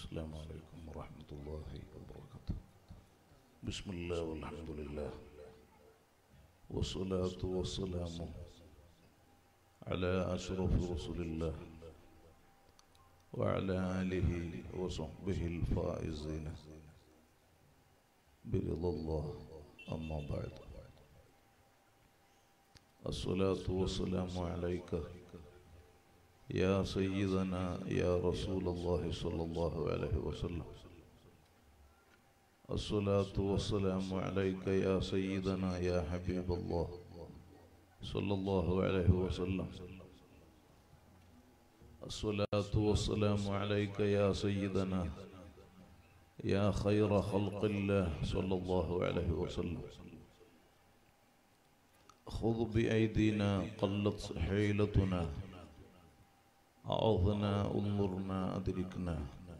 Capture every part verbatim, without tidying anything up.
السلام عليكم ورحمة الله وبركاته. بسم الله والحمد لله والصلاة والسلام على أشرف رسول الله وعلى آله وصحبه الفائزين برضا الله. أما بعد، الصلاة والسلام عليك يا سيدنا يا رسول الله صلى الله عليه وسلم. الصلاة والسلام عليك يا سيدنا يا حبيب الله صلى الله عليه وسلم. الصلاة والسلام عليك يا سيدنا يا خير خلق الله صلى الله عليه وسلم. خذ بأيدينا قلت حيلتنا، أعظنا انظرنا أدركنا،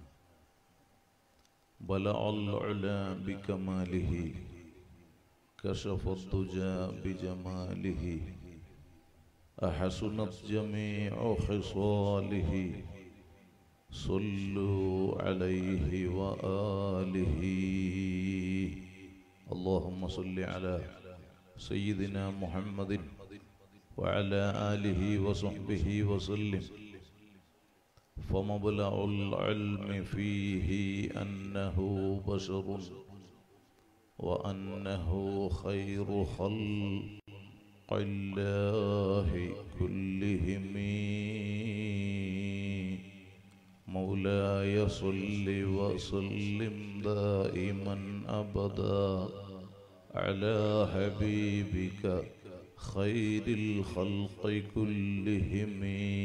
بلع العلا بكماله، كشف الدجى بجماله، أحسنت جميع خصاله، صلوا عليه وآله. اللهم صل على سيدنا محمد وعلى آله وصحبه وسلم. فمبلغ العلم فيه أنه بشر وأنه خير خلق الله كلهم. مولاي صل وسلم دائما أبدا على حبيبك خير الخلق كلهم.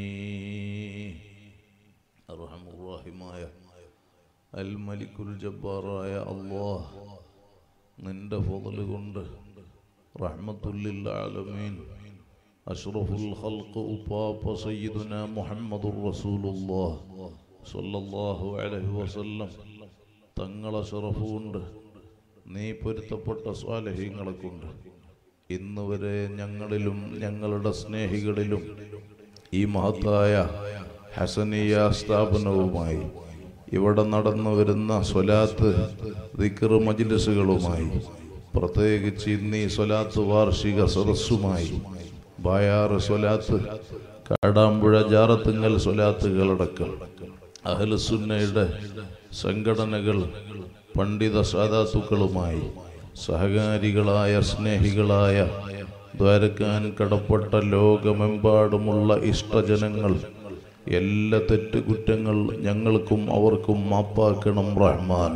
അർഹമുർറഹിമായ അൽ മലിക്കുൽ ജബ്ബാറായ അല്ലാഹ്, നിന്റെ ഫള് കൊണ്ട് റഹ്മത്തുൽ ലിൽ ആലമീൻ അഷ്റഫുൽ ഖൽഖ് ഉപ്പാപ്പ സയ്യിദുനാ മുഹമ്മദുർ റസൂലുള്ളാഹ് സ്വല്ലല്ലാഹു അലൈഹി വസല്ലം തങ്ങളെ ശറഫ് കൊണ്ട് നീ പൊരുത്തപ്പെട്ട സ്വാലിഹീങ്ങളെ കൊണ്ട് ഇന്ന് വരെ ഞങ്ങളിലും ഞങ്ങളുടെ സ്നേഹികളിലും ഈ മഹത്തായ ഹസനിയ സ്ഥാപനവുമായി ഇവിടെ നടന്നു വരുന്ന സ്വലാത്ത് ദിക്ർ മജ്ലിസുകളുമായി, പ്രത്യേകിച്ച് ഇന്ന് ഈ സ്വലാത്ത് വാർഷിക സദസ്സുമായി, ബായാറ് സ്വലാത്ത്, കാടാമ്പുഴ ജാറത്തുങ്ങൽ സ്വലാത്തുകളടക്കം അഹ്ലുസുന്നയുടെ സംഘടനകൾ, പണ്ഡിത സാദാത്തുക്കളുമായി, സഹകാരികളായ സ്നേഹികളായ ദ്വാരക്കാൻ കടപ്പെട്ട ലോകമെമ്പാടുമുള്ള ഇഷ്ടജനങ്ങൾ, എല്ലാ തെറ്റുകുറ്റങ്ങൾ ഞങ്ങൾക്കും അവർക്കും മാപ്പാക്കണം റഹ്മാൻ.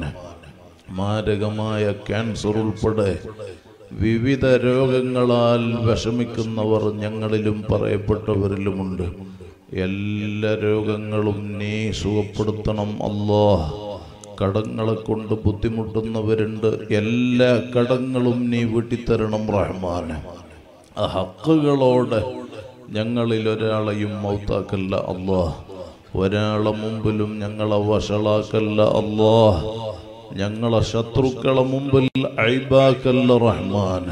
മാരകമായ ക്യാൻസർ ഉൾപ്പെടെ വിവിധ രോഗങ്ങളാൽ വിഷമിക്കുന്നവർ ഞങ്ങളിലും പറയപ്പെട്ടവരിലുമുണ്ട്. എല്ലാ രോഗങ്ങളും നീ സുഖപ്പെടുത്തണം അല്ലാഹ്. കടങ്ങളെ കൊണ്ട് ബുദ്ധിമുട്ടുന്നവരുണ്ട്, എല്ലാ കടങ്ങളും നീ വീട്ടിത്തരണം റഹ്മാൻ. ആ ഹക്കുകളോടെ ഞങ്ങളിൽ ഒരാളെയും മൗത്താക്കല്ല അല്ലാഹ്. ഒരാളെ മുമ്പിലും ഞങ്ങളെ വഷളാക്കല്ല അല്ലാഹ്. ഞങ്ങളെ ശത്രുക്കളെ മുമ്പിൽ ഐബാക്കല്ല റഹ്മാൻ.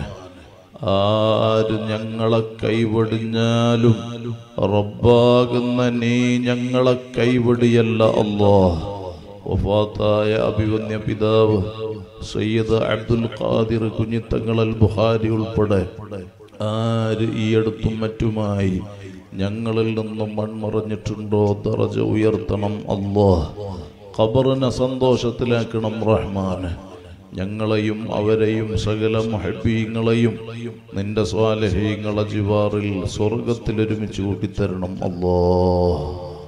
ആര് ഞങ്ങളെ കൈവടിഞ്ഞാലും റബ്ബാകുന്ന നീ ഞങ്ങളെ കൈവടിയല്ല അല്ലാഹ്. വഫാത്തായ അഭിവന്യ പിതാവ് സയ്യിദ് അബ്ദുൽ ഖാദിർ കുഞ്ഞിത്തങ്ങൾ അൽ ബുഖാരി ഉൾപ്പെടെ ആര് ഈ അടുത്തും മറ്റുമായി ഞങ്ങളിൽ നിന്നും മൺമറഞ്ഞിട്ടുണ്ടോ ദറജ ഉയർത്തണം അല്ലാഹ്. ഖബറിനെ സന്തോഷത്തിലാക്കണം റഹ്മാൻ. ഞങ്ങളെയും അവരെയും സകല മുഹബ്ബീങ്ങളെയും നിന്റെ സ്വാലിഹീങ്ങളെ ജിവാറിൽ സ്വർഗത്തിൽ ഒരുമിച്ച് കൂട്ടിത്തരണം അല്ലാഹ്.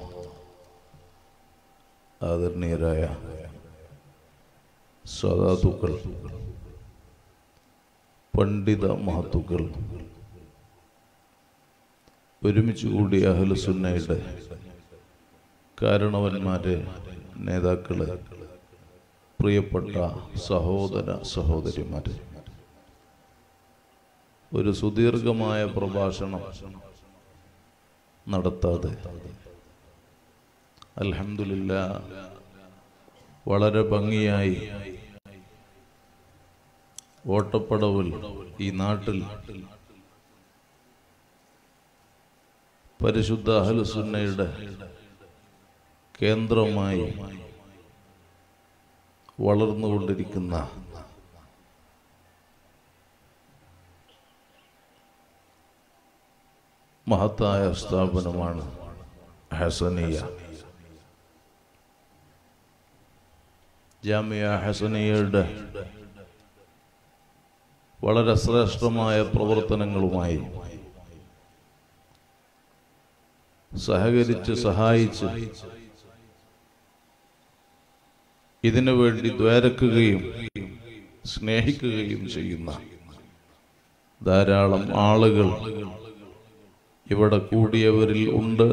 ആദരണീയരായ സാദാത്തുക്കൾ, പണ്ഡിത മഹത്തുക്കൾ, ഒരുമിച്ച് കൂടി അഹ്ലുസുന്നയുടെ കാരണവന്മാരെ, നേതാക്കളെ, പ്രിയപ്പെട്ട സഹോദര സഹോദരിമാരെ, ഒരു സുദീർഘമായ പ്രഭാഷണം നടത്താതെ അൽഹംദുലില്ലാഹ് വളരെ ഭംഗിയായി ഓട്ടപ്പടവിൽ ഈ നാട്ടിൽ പരിശുദ്ധ അഹ്ലുസുന്നയുടെ കേന്ദ്രമായി വളർന്നുകൊണ്ടിരിക്കുന്ന മഹത്തായ സ്ഥാപനമാണ് ഹസനിയ. ജാമിയ ഹസനിയയുടെ വളരെ ശ്രേഷ്ഠമായ പ്രവർത്തനങ്ങളുമായി സഹകരിച്ച് സഹായിച്ച് ഇതിനു വേണ്ടി ദ്വാരക്കുകയും സ്നേഹിക്കുകയും ചെയ്യുന്ന ധാരാളം ആളുകൾ ഇവിടെ കൂടിയവരിൽ ഉണ്ട്.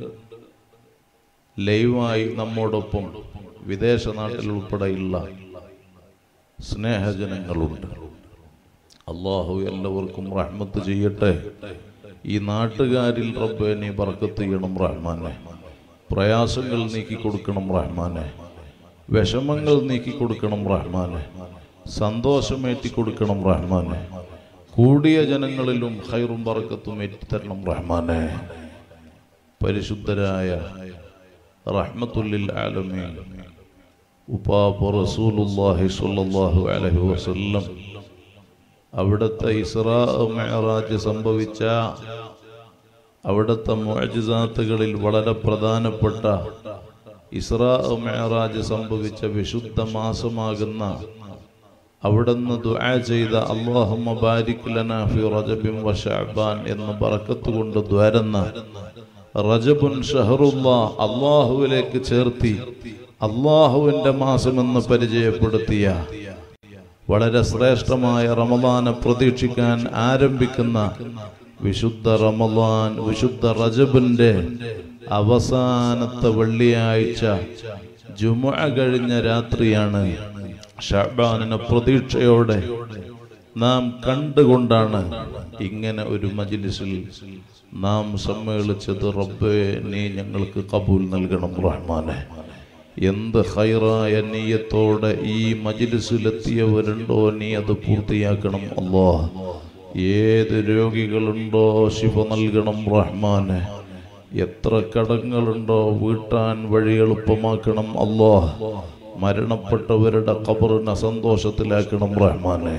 ലൈവായി നമ്മോടൊപ്പം വിദേശ നാട്ടിൽ ഉൾപ്പെടെയുള്ള സ്നേഹജനങ്ങളുണ്ട്. അള്ളാഹു എല്ലാവർക്കും റഹ്മത്ത് ചെയ്യട്ടെ. ഈ നാട്ടുകാരിൽ റബ്ബേ നീ ബർക്കത്ത് ചെയ്യണം റഹ്മാനെ. പ്രയാസങ്ങൾ നീക്കി കൊടുക്കണം റഹ്മാനെ. വിഷമങ്ങൾ നീക്കി കൊടുക്കണം റഹ്മാനെ. സന്തോഷമേറ്റി കൊടുക്കണം റഹ്മാനെ. കൂടിയ ജനങ്ങളിലും ഖൈറും ബർക്കത്തും ഏറ്റിത്തരണം റഹ്മാനെ. പരിശുദ്ധരായ റഹ്മത്തുല്ലിൽ ആലമീൻ ഉപ്പാപ്പ റസൂലുള്ളാഹി സ്വല്ലല്ലാഹു അലൈഹി വസല്ലം അവിടുത്തെ ഇസ്റാ മിഅ്റാജ് സംഭവിച്ച അവിടുത്തെ മുഅ്ജിസാത്തുകളിൽ വളരെ പ്രധാനപ്പെട്ട ഇസ്റാ മിഅ്റാജ് സംഭവിച്ച വിശുദ്ധ മാസമാകുന്ന അവിടുന്ന് ദുആ ചെയ്ത അല്ലാഹുമ്മ ബാരിക് ലനാ ഫി റജബിൻ വ ശഅബാൻ എന്ന ബറക്കത്ത് കൊണ്ട് ദ്വാരന്ന റജബുൻ ഷഹറുല്ലാഹ് അല്ലാഹുവിലേക്ക് ചേർത്തി അല്ലാഹുവിന്റെ മാസമെന്ന് പരിചയപ്പെടുത്തിയ വളരെ ശ്രേഷ്ഠമായ റമളാനെ പ്രതീക്ഷിക്കാൻ ആരംഭിക്കുന്ന വിശുദ്ധ റമളാൻ വിശുദ്ധ റജബിന്റെ അവസാനത്തെ വെള്ളിയാഴ്ച ജുമുഅ കഴിഞ്ഞ രാത്രിയാണ്. ശഅബാനിനെ പ്രതീക്ഷയോടെ നാം കണ്ടുകൊണ്ടാണ് ഇങ്ങനെ ഒരു മജ്ലിസിൽ നാം സമ്മേളിച്ചത്. റബ്ബേ നീ ഞങ്ങൾക്ക് ഖബൂൽ നൽകണം റഹ്മാനെ. എന്ത് ഖൈറായ നിയ്യത്തോടെ ഈ മജ്ലിസിലെത്തിയവരുണ്ടോ നീ അത് പൂർത്തിയാക്കണം അല്ലാഹ്. ഏത് രോഗികളുണ്ടോ ശിഫ നൽകണം റഹ്മാനെ. എത്ര കടങ്ങളുണ്ടോ വീട്ടാൻ വഴി എളുപ്പമാക്കണം അല്ലാഹ്. മരണപ്പെട്ടവരുടെ ഖബറിനെ സന്തോഷത്തിലാക്കണം റഹ്മാനെ.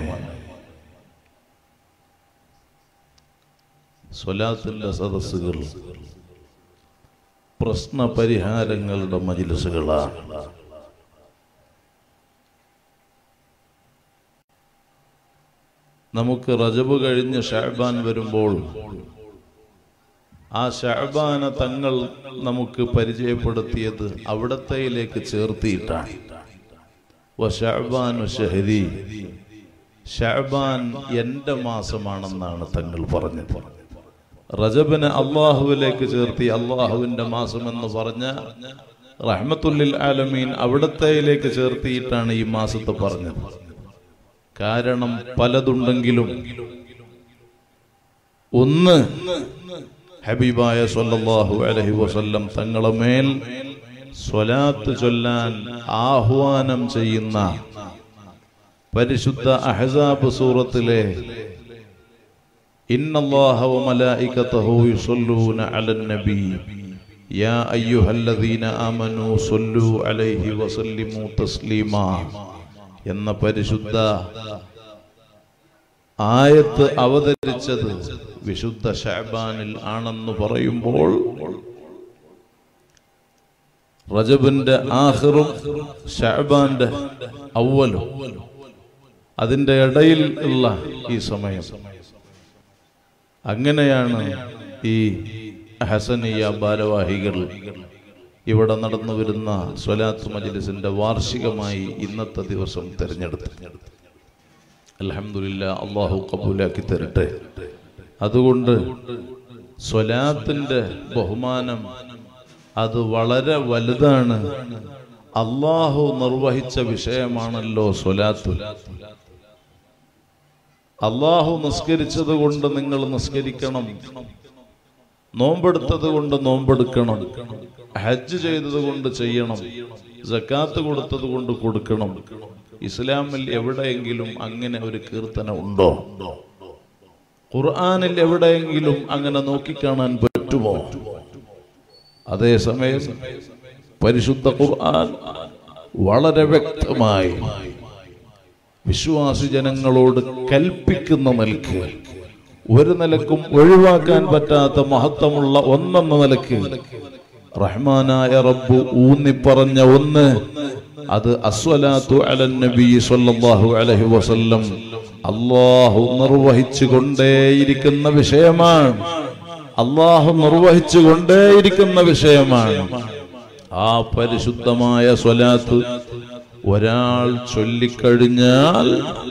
സ്വലാത്തിന്റെ സദസ്സുകൾ പ്രശ്ന പരിഹാരങ്ങളുടെ മജ്ലിസുകളാണ്. നമുക്ക് റജബ് കഴിഞ്ഞ് ശഅബാൻ വരുമ്പോൾ ആ ശഅബാനെ തങ്ങൾ നമുക്ക് പരിചയപ്പെടുത്തിയത് അവിടത്തേയിലേക്ക് ചേർത്തിയിട്ടാണ്. വശഅബാനു ശഹരി, ശഅബാൻ എന്റെ മാസമാണെന്നാണ് തങ്ങൾ പറഞ്ഞത്. റജബിനെ അള്ളാഹുവിലേക്ക് ചേർത്തി അള്ളാഹുവിന്റെ മാസം എന്ന് പറഞ്ഞ റഹ്മത്തുല്ലിൽ ആലമീൻ അവിടത്തേയിലേക്ക് ചേർത്തിയിട്ടാണ് ഈ മാസത്തെ പറഞ്ഞത്. കാരണം പലതുണ്ടെങ്കിലും ഒന്ന് ഹബീബായ സ്വല്ലല്ലാഹു അലൈഹി വസല്ലം തങ്ങളെ മേൽ സ്വലാത്ത് ചൊല്ലാൻ ആഹ്വാനം ചെയ്യുന്ന പരിശുദ്ധ അഹ്സാബ് സൂറത്തിലെ ഇന്നല്ലാഹ വ മലായികതഹു യുസല്ലൂന അലൻ നബി യാ അയ്യുഹല്ലദീന ആമനൂ സ്വല്ലൂ അലൈഹി വസല്ലിമൂ തസ്ലീമാ എന്ന പരിശുദ്ധ ആയത്ത് അവതരിച്ചത് വിശുദ്ധ ശഅബാനിൽ ആണെന്ന് പറയുമ്പോൾ റജബിന്റെ ആഖിറും ശഅബാന്റെ അവ്വലും അതിന്റെ ഇടയിൽ ഉള്ള ഈ സമയം, അങ്ങനെയാണ് ഈ ഹസനിയ ഭാരവാഹികൾ ഇവിടെ നടന്നു വരുന്ന സ്വലാത്ത് മജ്ലിസിന്റെ വാർഷികമായി ഇന്നത്തെ ദിവസം തിരഞ്ഞെടുത്തു. അൽഹംദുലില്ലാഹ്, അല്ലാഹു ഖബൂലാക്കി തരട്ടെ. അതുകൊണ്ട് സ്വലാത്തിന്റെ ബഹുമാനം അത് വളരെ വലുതാണ്. അല്ലാഹു നിർവഹിച്ച വിഷയമാണല്ലോ സ്വലാത്ത്. അല്ലാഹു നിസ്കരിച്ചത് കൊണ്ട് നിങ്ങൾ നിസ്കരിക്കണം, നോമ്പെടുത്തത് കൊണ്ട് നോമ്പെടുക്കണം, ഹജ്ജ് ചെയ്തത് കൊണ്ട് ചെയ്യണം, സക്കാത്ത് കൊടുത്തത് കൊണ്ട് കൊടുക്കണം. ഇസ്ലാമിൽ എവിടെയെങ്കിലും അങ്ങനെ ഒരു കീർത്തന ഉണ്ടോ? ഖുർആനിൽ എവിടെയെങ്കിലും അങ്ങനെ നോക്കിക്കാണാൻ പറ്റുമോ? അതേസമയം പരിശുദ്ധ ഖുർആൻ വളരെ വ്യക്തമായി വിശ്വാസി ജനങ്ങളോട് കൽപ്പിക്കുന്ന നിലക്ക്, ഒരു നിലക്കും ഒഴിവാക്കാൻ പറ്റാത്ത മഹത്വമുള്ള ഒന്നെന്ന നിലക്ക് റഹ്മാനായ റബ്ബ് ഊന്നിപ്പറഞ്ഞ ഒന്ന്, അത് അസ്വലാത്തു അലൻ നബി സ്വല്ലല്ലാഹു അലൈഹി വസല്ലം അല്ലാഹു നിർവഹിച്ചു കൊണ്ടേയിരിക്കുന്ന വിഷയമാണ്. അല്ലാഹു നിർവഹിച്ചു കൊണ്ടേയിരിക്കുന്ന വിഷയമാണ്. ആ പരിശുദ്ധമായ സ്വലാത്ത് ഒരാൾ ചൊല്ലിക്കഴിഞ്ഞാൽ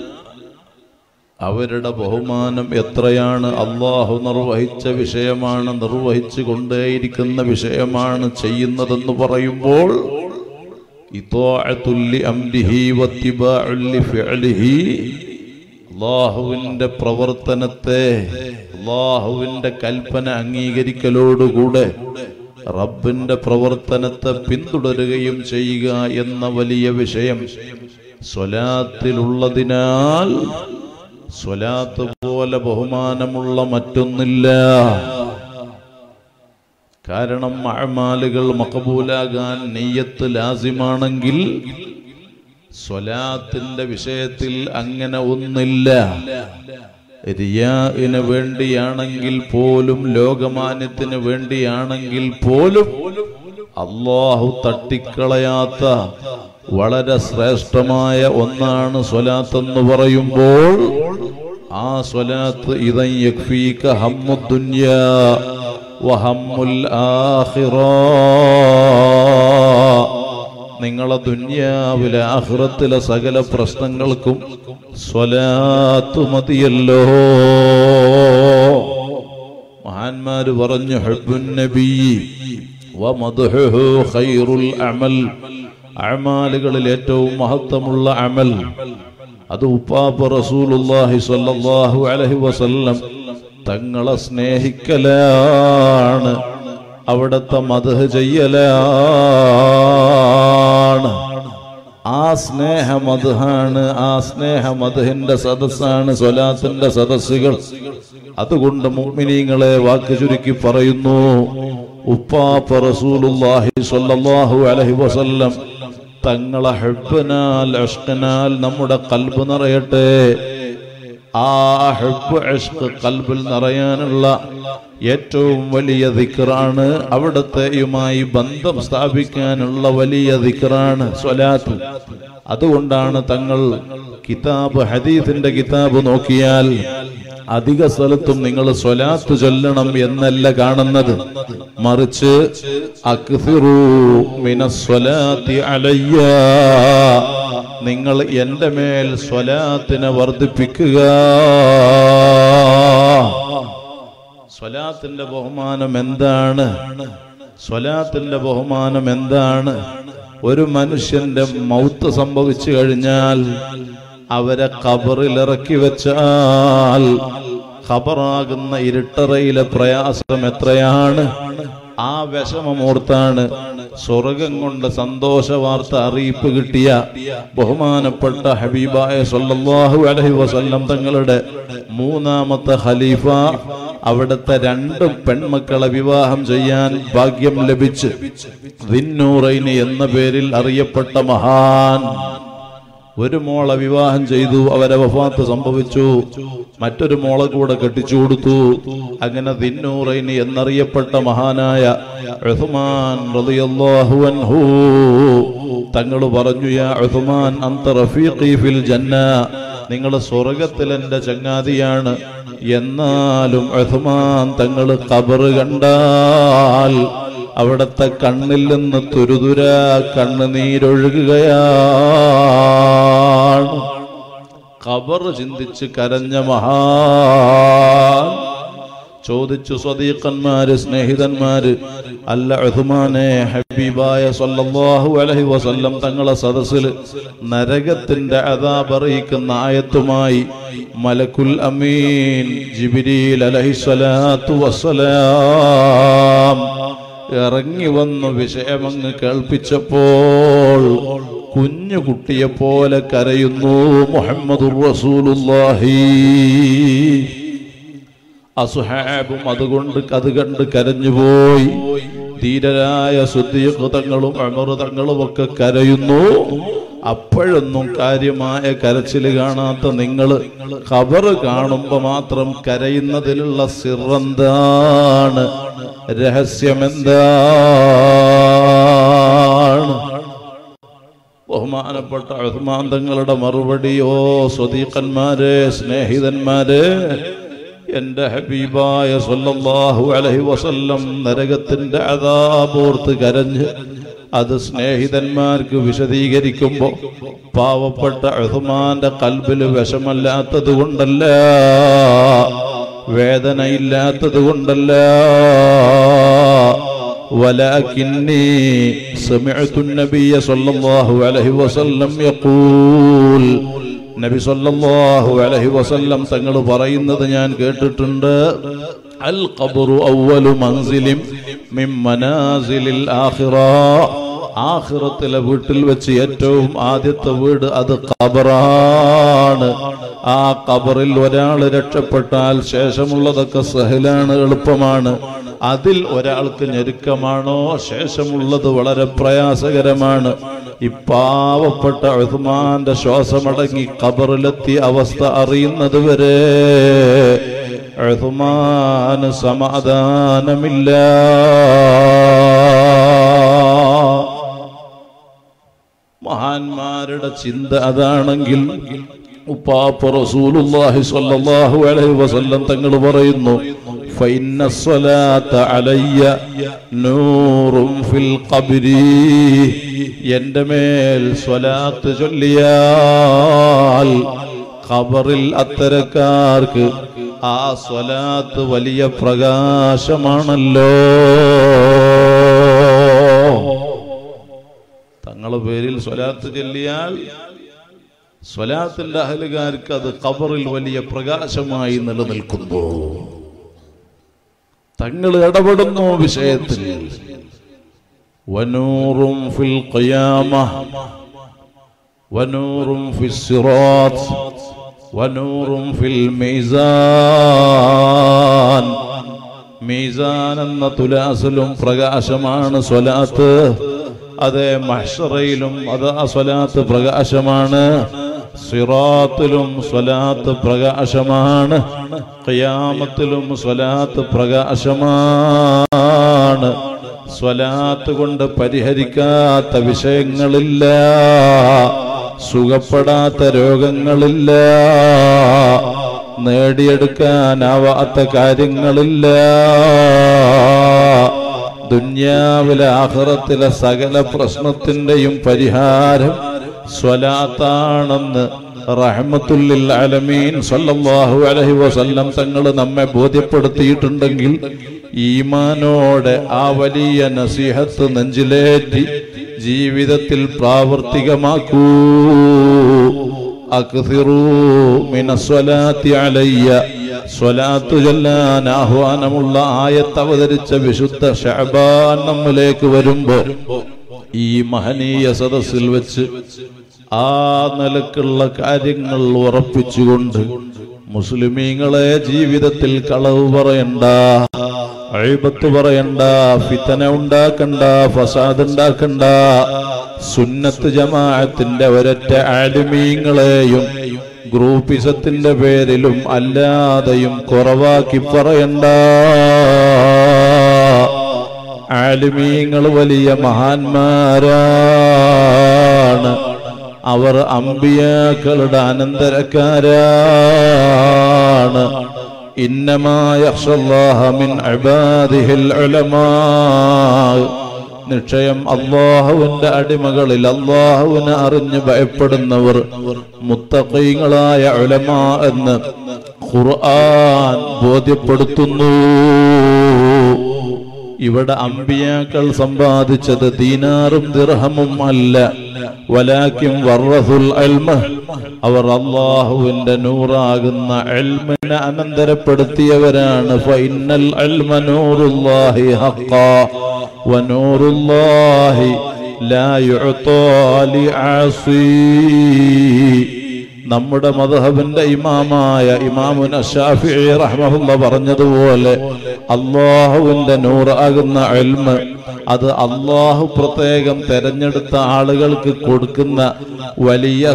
അവരുടെ ബഹുമാനം എത്രയാണ്. അല്ലാഹു നിർവഹിച്ച വിഷയമാണ്, നിർവഹിച്ചു കൊണ്ടേയിരിക്കുന്ന വിഷയമാണ് ചെയ്യുന്നതെന്ന് പറയുമ്പോൾ ഇത്വാഅത്തുൽ ലിഅംരിഹി വത്തിബാഉൽ ലിഫിഅലിഹി, അല്ലാഹുവിന്റെ പ്രവർത്തനത്തെ, അല്ലാഹുവിന്റെ കൽപ്പന അംഗീകരിക്കലോടുകൂടെ റബ്ബിന്റെ പ്രവർത്തനത്തെ പിന്തുടരുകയും ചെയ്യുക എന്ന വലിയ വിഷയം സ്വലാത്തിലുള്ളതിനാൽ സ്വലാത്ത് പോലെ ബഹുമാനമുള്ള മറ്റൊന്നില്ല. കാരണം അഅമാലുകൾ മഖബൂലാകാൻ നിയ്യത്ത് ലാസിമാണെങ്കിൽ സ്വലാത്തിന്റെ വിഷയത്തിൽ അങ്ങനെ ഒന്നില്ല. റിയാഇന് വേണ്ടിയാണെങ്കിൽ പോലും, ലോകമാന്യത്തിന് വേണ്ടിയാണെങ്കിൽ പോലും അല്ലാഹു തട്ടിക്കളയാത്ത വളരെ ശ്രേഷ്ഠമായ ഒന്നാണ് സ്വലാത്ത് എന്ന് പറയുമ്പോൾ, ആ സ്വലാത്ത് ഇദൻ യക്ഫീക ഹമ്മുദ് ദുനിയാ വഹമ്മുൽ ആഖിറ, നിങ്ങളെ ദുനിയാവിലെ ആഖിറത്തിലെ സകല പ്രശ്നങ്ങൾക്കും സ്വലാത്ത് മതിയല്ലോ. മഹാന്മാര് പറഞ്ഞു, ഹുബ്ബുൻ നബി വമദ്ഹുഹു ഖൈറുൽ അമൽ, അഅമാലുകളിൽ ഏറ്റവും മഹത്വമുള്ള അമൽ അത് ഉപ്പാപ്പ റസൂലുള്ളാഹി സ്വല്ലല്ലാഹു അലൈഹി വസല്ലം തങ്ങളെ സ്നേഹിക്കലാണ്, അവിടുത്തെ മദ്ഹ് ചെയ്യലാണ്. ആ സ്നേഹ മദ്ഹാണ്, ആ സ്നേഹ മദ്ഹിന്റെ സദസ്സാണ് സ്വലാത്തിന്റെ സദസ്സുകൾ. അതുകൊണ്ട് മുഅ്മിനീങ്ങളെ വാക്ക് ചുരുക്കി പറയുന്നു, ഉപ്പാപ്പ റസൂലുള്ളാഹി സ്വല്ലല്ലാഹു അലൈഹി വസല്ലം തങ്ങളെ ഹുബ്ബിനാൽ ഇഷ്ഖിനാൽ നമ്മുടെ ഖൽബ് നിറയട്ടെ. ആ ഹുബ്ബ് ഇഷ്ഖ് ഖൽബിൽ നിറയാനുള്ള ഏറ്റവും വലിയ ദിക്റാണ്, അവിടത്തെയുമായി ബന്ധം സ്ഥാപിക്കാനുള്ള വലിയ ദിക്റാണ് സ്വലാത്ത്. അതുകൊണ്ടാണ് തങ്ങൾ കിതാബ്, ഹദീസിന്റെ കിതാബ് നോക്കിയാൽ അധിക സ്ഥലത്തും നിങ്ങൾ സ്വലാത്ത് ചൊല്ലണം എന്നല്ല കാണുന്നത്, മറിച്ച് അക്സിറൂ മിനസ്വലാത്തി അലയ്യ, നിങ്ങൾ എന്റെ മേൽ സ്വലാത്തിനെ വർദ്ധിപ്പിക്കുക. സ്വലാത്തിന്റെ ബഹുമാനം എന്താണ്? സ്വലാത്തിന്റെ ബഹുമാനം എന്താണ്? ഒരു മനുഷ്യന്റെ മൗത്ത് സംഭവിച്ചു കഴിഞ്ഞാൽ അവരെ ഖബറിൽ ഇറക്കി വെച്ചാൽ ഖബറാകുന്ന ഇരുട്ടറയിലെ പ്രയാസം എത്രയാണ്. ആ വിഷമമോർത്താണ് സ്വർഗം കൊണ്ട് സന്തോഷ വാർത്ത അറിയിപ്പ് കിട്ടിയ ബഹുമാനപ്പെട്ട ഹബീബായ സല്ലല്ലാഹു അലൈഹി വസല്ലം തങ്ങളുടെ മൂന്നാമത്തെ ഖലീഫ അവിടുത്തെ രണ്ട് പെൺമക്കളെ വിവാഹം ചെയ്യാൻ ഭാഗ്യം ലഭിച്ച് ദിന്നൂറൈനി എന്ന പേരിൽ അറിയപ്പെട്ട മഹാൻ ഒരു മോളെ വിവാഹം ചെയ്തു. അവരെ വഫാത്ത് സംഭവിച്ചു. മറ്റൊരു മോളെ കൂടെ കെട്ടിച്ചു കൊടുത്തു. അങ്ങനെ ദിന്നൂറൈനി എന്നറിയപ്പെട്ട മഹാനായ ഉസ്മാൻ റളിയല്ലാഹു അൻഹു തങ്ങൾ പറഞ്ഞു, യാ ഉസ്മാൻ അൻത റഫീഖി ഫിൽ ജന്ന, നിങ്ങൾ സ്വർഗത്തിൽ എൻ്റെ ചങ്ങാതിയാണ്. എന്നാലും ഉസ്മാൻ തങ്ങൾ ഖബർ കണ്ടാൽ അവിടത്തെ കണ്ണിൽ നിന്ന് തുരുതുര കണ്ണുനീരൊഴുകുകയാണ്. ഖബർ ചിന്തിച്ച് കരഞ്ഞ മഹാൻ ചോദിച്ചു, സ്വദീഖന്മാര്, സ്നേഹിതന്മാര്, അല്ല ഉസ്മാനെ, ഹബീബായ സല്ലല്ലാഹു അലൈഹി വസല്ലം തങ്ങളെ സദസ്സിൽ നരകത്തിന്റെ അദാബ് അറിയിക്കുന്ന ആയത്തുമായി മലക്കുൽ അമീൻ ജിബ്രീൽ അലൈഹിസ്സലാത്തു വസ്സലാം ഇറങ്ങി വന്നു വിഷയമങ്ങ് കേൾപ്പിച്ചപ്പോൾ കുഞ്ഞു കുട്ടിയെ പോലെ കരയുന്നു മുഹമ്മദുർ റസൂലുള്ളാഹി. അസ്ഹാബും അതുകൊണ്ട് അത് കണ്ട് കരഞ്ഞുപോയി. ധീരരായ സിദ്ദീഖ് തങ്ങളും ഉമർ തങ്ങളും ഒക്കെ കരയുന്നു. അപ്പോഴൊന്നും കാര്യമായ കരച്ചിൽ കാണാത്ത നിങ്ങൾ ഖബർ കാണുമ്പോ മാത്രം കരയുന്നതിലുള്ള സിറെന്താണ്, രഹസ്യമെന്താണ്? ബഹുമാനപ്പെട്ട ഉസ്മാൻ തങ്ങളുടെ മറുപടിയോ, സ്വദീഖന്മാരെ, സ്നേഹിതന്മാരെ, എന്റെ ഹബീബായ സല്ലല്ലാഹു അലൈഹി വസല്ലം നരകത്തിന്റെ അദാബോർത്ത് കരഞ്ഞ് അത് സ്നേഹിതന്മാർക്ക് വിശദീകരിക്കുമ്പോ പാവപ്പെട്ട ഉസ്മാന്റെ ഖൽബിൽ വിഷമല്ലാത്തത് കൊണ്ടല്ല, വേദനയില്ലാത്തത് കൊണ്ടല്ല, വലാകിന്നി സമിഅതു നബിയ സല്ലല്ലാഹു അലൈഹി വസല്ലം യഖൂൽ, നബി സല്ലല്ലാഹു അലൈഹി വസല്ലം തങ്ങൾ പറയുന്നത് ഞാൻ കേട്ടിട്ടുണ്ട്. അൽ ഖബ്റു അവ്വലു മൻസിലിൻ മിൻ മനാസിലിൽ ആഖിറ, ആഖിറത്തിലെ വീട്ടിൽ വെച്ച് ഏറ്റവും ആദ്യത്തെ വീട് അത് ഖബറാണ്. ആ ഖബറിൽ ഒരാൾ രക്ഷപ്പെട്ടാൽ ശേഷമുള്ളതൊക്കെ സഹലാണ്, എളുപ്പമാണ്. അതിൽ ഒരാൾക്ക് ഞെരുക്കമാണോ, ശേഷമുള്ളത് വളരെ പ്രയാസകരമാണ്. ഈ പാവപ്പെട്ട ഉസ്മാന്റെ ശ്വാസമടങ്ങി ഖബറിലെത്തിയ അവസ്ഥ അറിയുന്നത് വരെ ഉസ്മാന് സമാധാനമില്ല. മഹാന്മാരുടെ ചിന്ത അതാണെങ്കിൽ ഉപ്പാപ്പ റസൂലുള്ളാഹി സ്വല്ലല്ലാഹു അലൈഹി വസല്ലം തങ്ങൾ പറയുന്നു, ഫഇന്ന സ്വലാത അലയ്യ നൂറുൻ ഫിൽ ഖബ്രി, എൻ്റെ മേൽ സ്വലാത്ത് ചൊല്ലിയാൽ ഖബറിൽ അത്തരക്കാർക്ക് ആ സ്വലാത്ത് വലിയ പ്രകാശമാണല്ലോ. തങ്ങളുടെ പേരിൽ സ്വലാത്ത് ചൊല്ലിയാൽ സ്വലാത്തിന്റെ അഹലുകാർക്ക് അത് ഖബറിൽ വലിയ പ്രകാശമായി നിലനിൽക്കുന്നു. തങ്ങൾ ഇടപെടുന്നു വിഷയത്തിൽ. വനൂറും ഫിൽ ഖിയാമഹ വനൂറും ഫിസ് സിറാത്ത് വനൂറും ഫിൽ മീസാൻ, മീസാൻ എന്ന തുലാസിലും പ്രകാശമാണ് സ്വലാത്ത്. അതേ മഹ്ശറയിലും അത് ആ സ്വലാത്ത് പ്രകാശമാണ്. സിറാത്തിലും സ്വലാത്ത് പ്രകാശമാണ്. ഖിയാമത്തിലും സ്വലാത്ത് പ്രകാശമാണ്. സ്വലാത്ത് കൊണ്ട് പരിഹരിക്കാത്ത വിഷയങ്ങളില്ല, സുഖപ്പെടാത്ത രോഗങ്ങളില്ല, നേടിയെടുക്കാനാവാത്ത കാര്യങ്ങളില്ല. ദുനിയാവിലെ ആഖിറത്തിലെ സകല പ്രശ്നത്തിന്റെയും പരിഹാരം സ്വലാത്താണെന്ന് റഹ്മത്തുല്ലിൽ ആലമീൻ സല്ലല്ലാഹു അലൈഹി വസല്ലം തങ്ങൾ നമ്മെ ബോധ്യപ്പെടുത്തിയിട്ടുണ്ടെങ്കിൽ ഈമാനോടെ ആ വലിയ നസീഹത്ത് നെഞ്ചിലേറ്റി ജീവിതത്തിൽ പ്രാവർത്തികമാക്കൂ. അക്സിറൂ മിനസ്സലാത്തി അലയ്യ, സ്വലാത്തു ചൊല്ലാൻ ആഹ്വാനമുള്ള ആയത്ത് അവതരിച്ച വിശുദ്ധ ശഅബാൻ നമ്മിലേക്ക് വരുമ്പോ ഈ മഹനീയ സദസ്സിൽ വെച്ച് ആ നിലക്കുള്ള കാര്യങ്ങൾ ഉറപ്പിച്ചുകൊണ്ട് മുസ്ലിമീങ്ങളെ ജീവിതത്തിൽ കളവ് പറയണ്ട, അഴിബത്ത് പറയണ്ട, ഫിതന ഉണ്ടാക്കണ്ട, ഫസാദ് ഉണ്ടാക്കണ്ട. സുന്നത്ത് ജമാഅത്തിന്റെ ഒരൊറ്റ ആലിമീങ്ങളെയും ഗ്രൂപ്പിസത്തിന്റെ പേരിലും അല്ലാതെയും കുറവാക്കി പറയണ്ട. ആലിമീങ്ങൾ വലിയ മഹാന്മാരാണ്, അവർ അമ്പിയാക്കളുടെ അനന്തരക്കാരാണ്. ഇന്നമാ യഖ്ശല്ലാഹ മിൻ ഇബാദിഹിൽ ഉലമാ, നിശ്ചയം അല്ലാഹുവിന്റെ അടിമകളിൽ അല്ലാഹുവിനെ അറിഞ്ഞ് ഭയപ്പെടുന്നവർ മുത്തഖീങ്ങളായ ഉലമാ എന്ന് ഖുർആൻ ബോധ്യപ്പെടുത്തുന്നു. ഇവിടെ അമ്പിയാക്കൾ സമ്പാദിച്ചത് ദീനാറും ദിർഹമും അല്ല, വലാകിൻ വറസുൽ ഇൽമ, അവർ അല്ലാഹുവിന്റെ നൂറാകുന്ന ഇൽമിനെ അനന്തരപ്പെടുത്തിയവരാണ്. ഫഇന്നൽ ഇൽമ നൂറുല്ലാഹി ഹഖ്ഖാ വനൂറുല്ലാഹി ലാ യുഅതാ ലിആസി. നമ്മുടെ മദ്ഹബിന്റെ ഇമാമായ ഇമാമുന ശാഫിഈ റഹ്മഹുല്ലാഹ് പറഞ്ഞതുപോലെ അല്ലാഹുവിന്റെ നൂറാകുന്ന ഇൽമ് അത് അല്ലാഹു പ്രത്യേകം തെരഞ്ഞെടുത്ത ആളുകൾക്ക് കൊടുക്കുന്ന വലിയ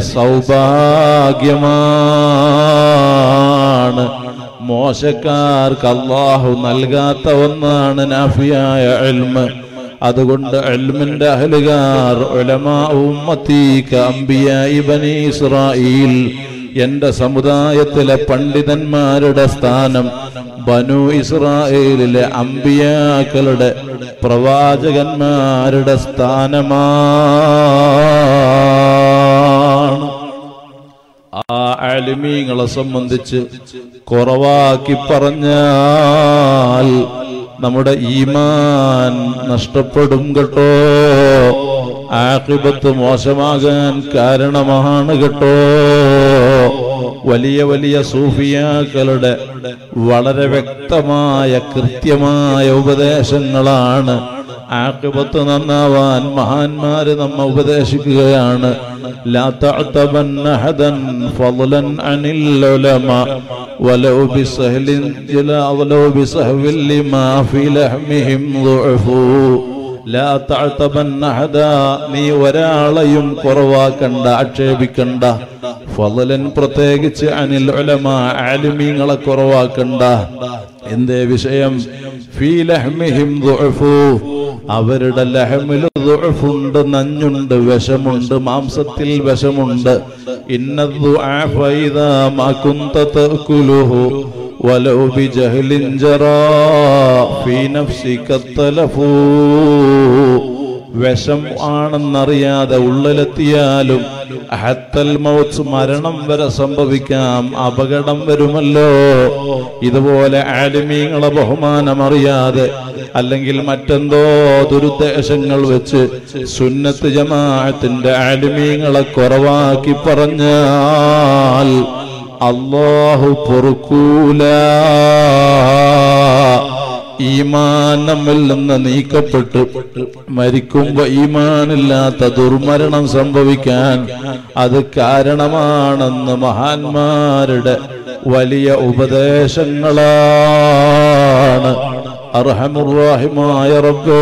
സൗഭാഗ്യമാണ്. മോശക്കാർക്ക് അല്ലാഹു നൽകാത്ത ഒന്നാണ് നാഫിയായ ഇൽമ്. അതുകൊണ്ട് ഇൽമിന്റെ അഹ്ലുകാർ ഉലമാ ഉമ്മത്തി കഅംബിയാഇ ബനി ഇസ്രായീൽ, എന്റെ സമുദായത്തിലെ പണ്ഡിതന്മാരുടെ സ്ഥാനം ബനു ഇസ്രായേലിലെ അംബിയാക്കളുടെ പ്രവാചകന്മാരുടെ സ്ഥാനമാണ്. ആ ആലിമീങ്ങളെ സംബന്ധിച്ച് കുറവാക്കി പറഞ്ഞാൽ നമ്മുടെ ഈമാൻ നഷ്ടപ്പെടും കേട്ടോ. ആഖിബത്ത് മോശമാകാൻ കാരണമാണ് കേട്ടോ. വലിയ വലിയ സൂഫിയാക്കളുടെ വളരെ വ്യക്തമായ കൃത്യമായ ഉപദേശങ്ങളാണ്. ആഖിബത്ത് നന്നാവാൻ മഹാന്മാര് നമ്മെ ഉപദേശിക്കുകയാണ്. ലാ തഅതബന്ന ഹദൻ ഫളൻ അനിൽ ഉലമാ വലൗ ബിസഹ്ലിൻ ജലാ വലൗ ബിസഹ്വിൽ ലിമാ ഫി ലഹ്മിഹിം ദുഅഫു. ലാ തഅതബന്ന ഹദാ, നീ ഒരാളെയും കുറവാക്കണ്ട, ആക്ഷേപിക്കണ്ട. ഫളൻ, പ്രത്യേകിച്ച് അനിൽ ഉലമാ, ആലിമീങ്ങളെ കുറവാക്കണ്ട. എന്തേ വിഷയം? ഫീ ലഹ്മിഹിം ദുഅഫു, അവരുടെ ലഹമിൽ ദുഅഫുണ്ട്, നഞ്ഞുണ്ട്, വിഷമുണ്ട്, മാംസത്തിൽ വിഷമുണ്ട്. ഇന്നദ്ദുആഫ ഇദാ മാ കുന്ത തഅകുലുഹു വലൗ ബിജഹ്ലിൻ ജറാ ഫീ നഫ്സിക തലഫു. വിഷം ആണെന്നറിയാതെ ഉള്ളിലെത്തിയാലും ഹത്തൽ മൗത്ത്, മരണം വരെ സംഭവിക്കാം, അപകടം വരുമല്ലോ. ഇതുപോലെ ആലിമീങ്ങളെ ബഹുമാനം അറിയാതെ അല്ലെങ്കിൽ മറ്റെന്തോ ദുരുദ്ദേശങ്ങൾ വെച്ച് സുന്നത്ത് ജമാഅത്തിന്റെ ആലിമീങ്ങളെ കുറവാക്കി പറഞ്ഞാൽ അല്ലാഹു പൊറുക്കൂല. ഈമാൻ നമ്മിൽ നിന്ന് നീക്കപ്പെട്ട് മരിക്കുമ്പോ ഈമാനില്ലാത്ത ദുർമരണം സംഭവിക്കാൻ അത് കാരണമാണെന്ന് മഹാന്മാരുടെ വലിയ ഉപദേശങ്ങളാണ്. അർഹമുർ റഹീമായ റബ്ബേ,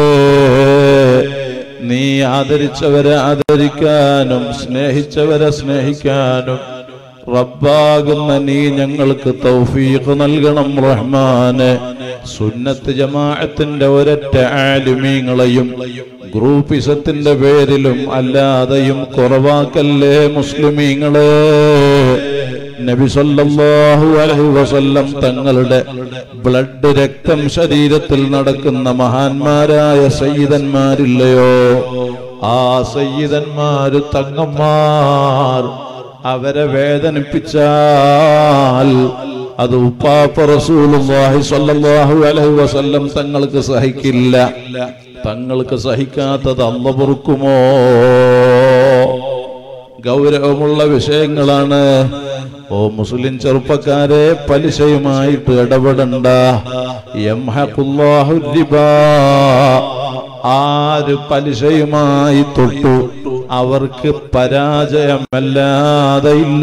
നീ ആദരിച്ചവരെ ആദരിക്കാനും സ്നേഹിച്ചവരെ സ്നേഹിക്കാനും റബ്ബാകുന്ന നീ ഞങ്ങൾക്ക് തൗഫീഖ് നൽകണം റഹ്മാനെ. സുന്നത്ത് ജമാഅത്തിന്റെ ഒരൊറ്റ ആലിമീങ്ങളെയും ഗ്രൂപ്പിസത്തിന്റെ പേരിലും അല്ലാതെയും കുറവാക്കല്ലേ മുസ്ലിമീങ്ങളെ. നബി സല്ലല്ലാഹു അലൈഹി വസല്ലം തങ്ങളുടെ ബ്ലഡ്, രക്തം ശരീരത്തിൽ നടക്കുന്ന മഹാന്മാരായ സയ്യിദന്മാരില്ലയോ? ആ സയ്യിദന്മാര്, തങ്ങന്മാർ, അവരെ വേദനിപ്പിച്ചാൽ അത് ഉപ്പാപ്പ റസൂലുള്ളാഹി സ്വല്ലല്ലാഹു അലൈഹി വസല്ലം തങ്ങൾക്ക് സഹിക്കില്ല. തങ്ങൾക്ക് സഹിക്കാത്തത് അല്ലാഹു പൊറുക്കുമോ? ഗൗരവമുള്ള വിഷയങ്ങളാണ്. ഓ മുസ്ലിം ചെറുപ്പക്കാരെ, പലിശയുമായിട്ട് ഇടപെടണ്ട. യംഹഖുല്ലാഹു റിബാ, ആര് പലിശയുമായി തൊട്ടു അവർക്ക് പരാജയമല്ലാതെ ഇല്ല.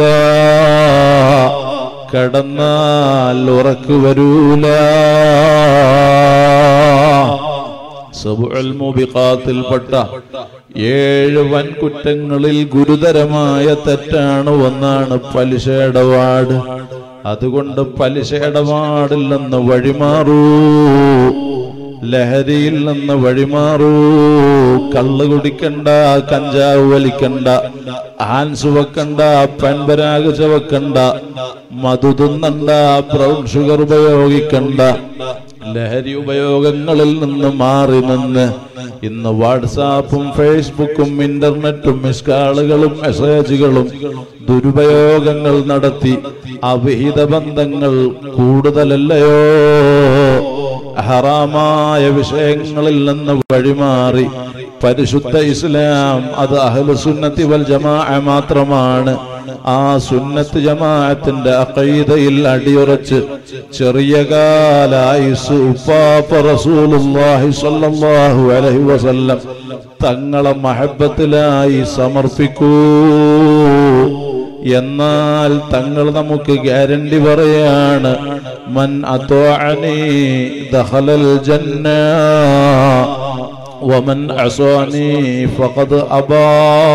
കടന്നാൽ ഉറക്കു വരൂല. സബഉൽ മുബിഖാത്തിൽപ്പെട്ട ഏഴ് വൻകുറ്റങ്ങളിൽ ഗുരുതരമായ തെറ്റാണ് ഒന്നാണ് പലിശ ഇടപാട്. അതുകൊണ്ട് പലിശ ഇടപാടിൽ നിന്ന് വഴിമാറൂ, ലഹരിയിൽ നിന്ന് വഴിമാറൂ. കള്ള് കുടിക്കണ്ട, കഞ്ചാവ് വലിക്കണ്ട, ഹാൻസ് വെക്കണ്ട, പെൻപരാഗ് ചവക്കണ്ട, മധു തിന്നണ്ട, ബ്രൗൺ ഷുഗർ ഉപയോഗിക്കണ്ട. ലഹരി ഉപയോഗങ്ങളിൽ നിന്ന് മാറി നിന്ന് ഇന്ന് വാട്സാപ്പും ഫേസ്ബുക്കും ഇന്റർനെറ്റും മിസ്കാളുകളും മെസ്സേജുകളും ദുരുപയോഗങ്ങൾ നടത്തി അവിഹിത ബന്ധങ്ങൾ കൂടുതലല്ലയോ? ഹറാമായ വിഷയങ്ങളിൽ നിന്ന് വഴിമാറി പരിശുദ്ധ ഇസ്ലാം അത് അഹ്ലു സുന്നത്തി വൽ ജമാഅ മാത്രമാണ്. ആ സുന്നത്ത് ജമാഅത്തിന്റെ അഖീദയിൽ അടിയുറച്ച് ചെറിയ കാലായുസ് ഉപ്പാപ്പ റസൂലുള്ളാഹി സ്വല്ലല്ലാഹു അലൈഹി വസല്ലം തങ്ങളെ മഹബ്ബത്തിലായി സമർപ്പിക്കൂ. എന്നാൽ തങ്ങൾ നമുക്ക് ഗ്യാരണ്ടി പറയാണ് മൻ അത്വഅനി ദഖലൽ ജന്ന വമൻ അസാനി ഫഖദ് അബാ.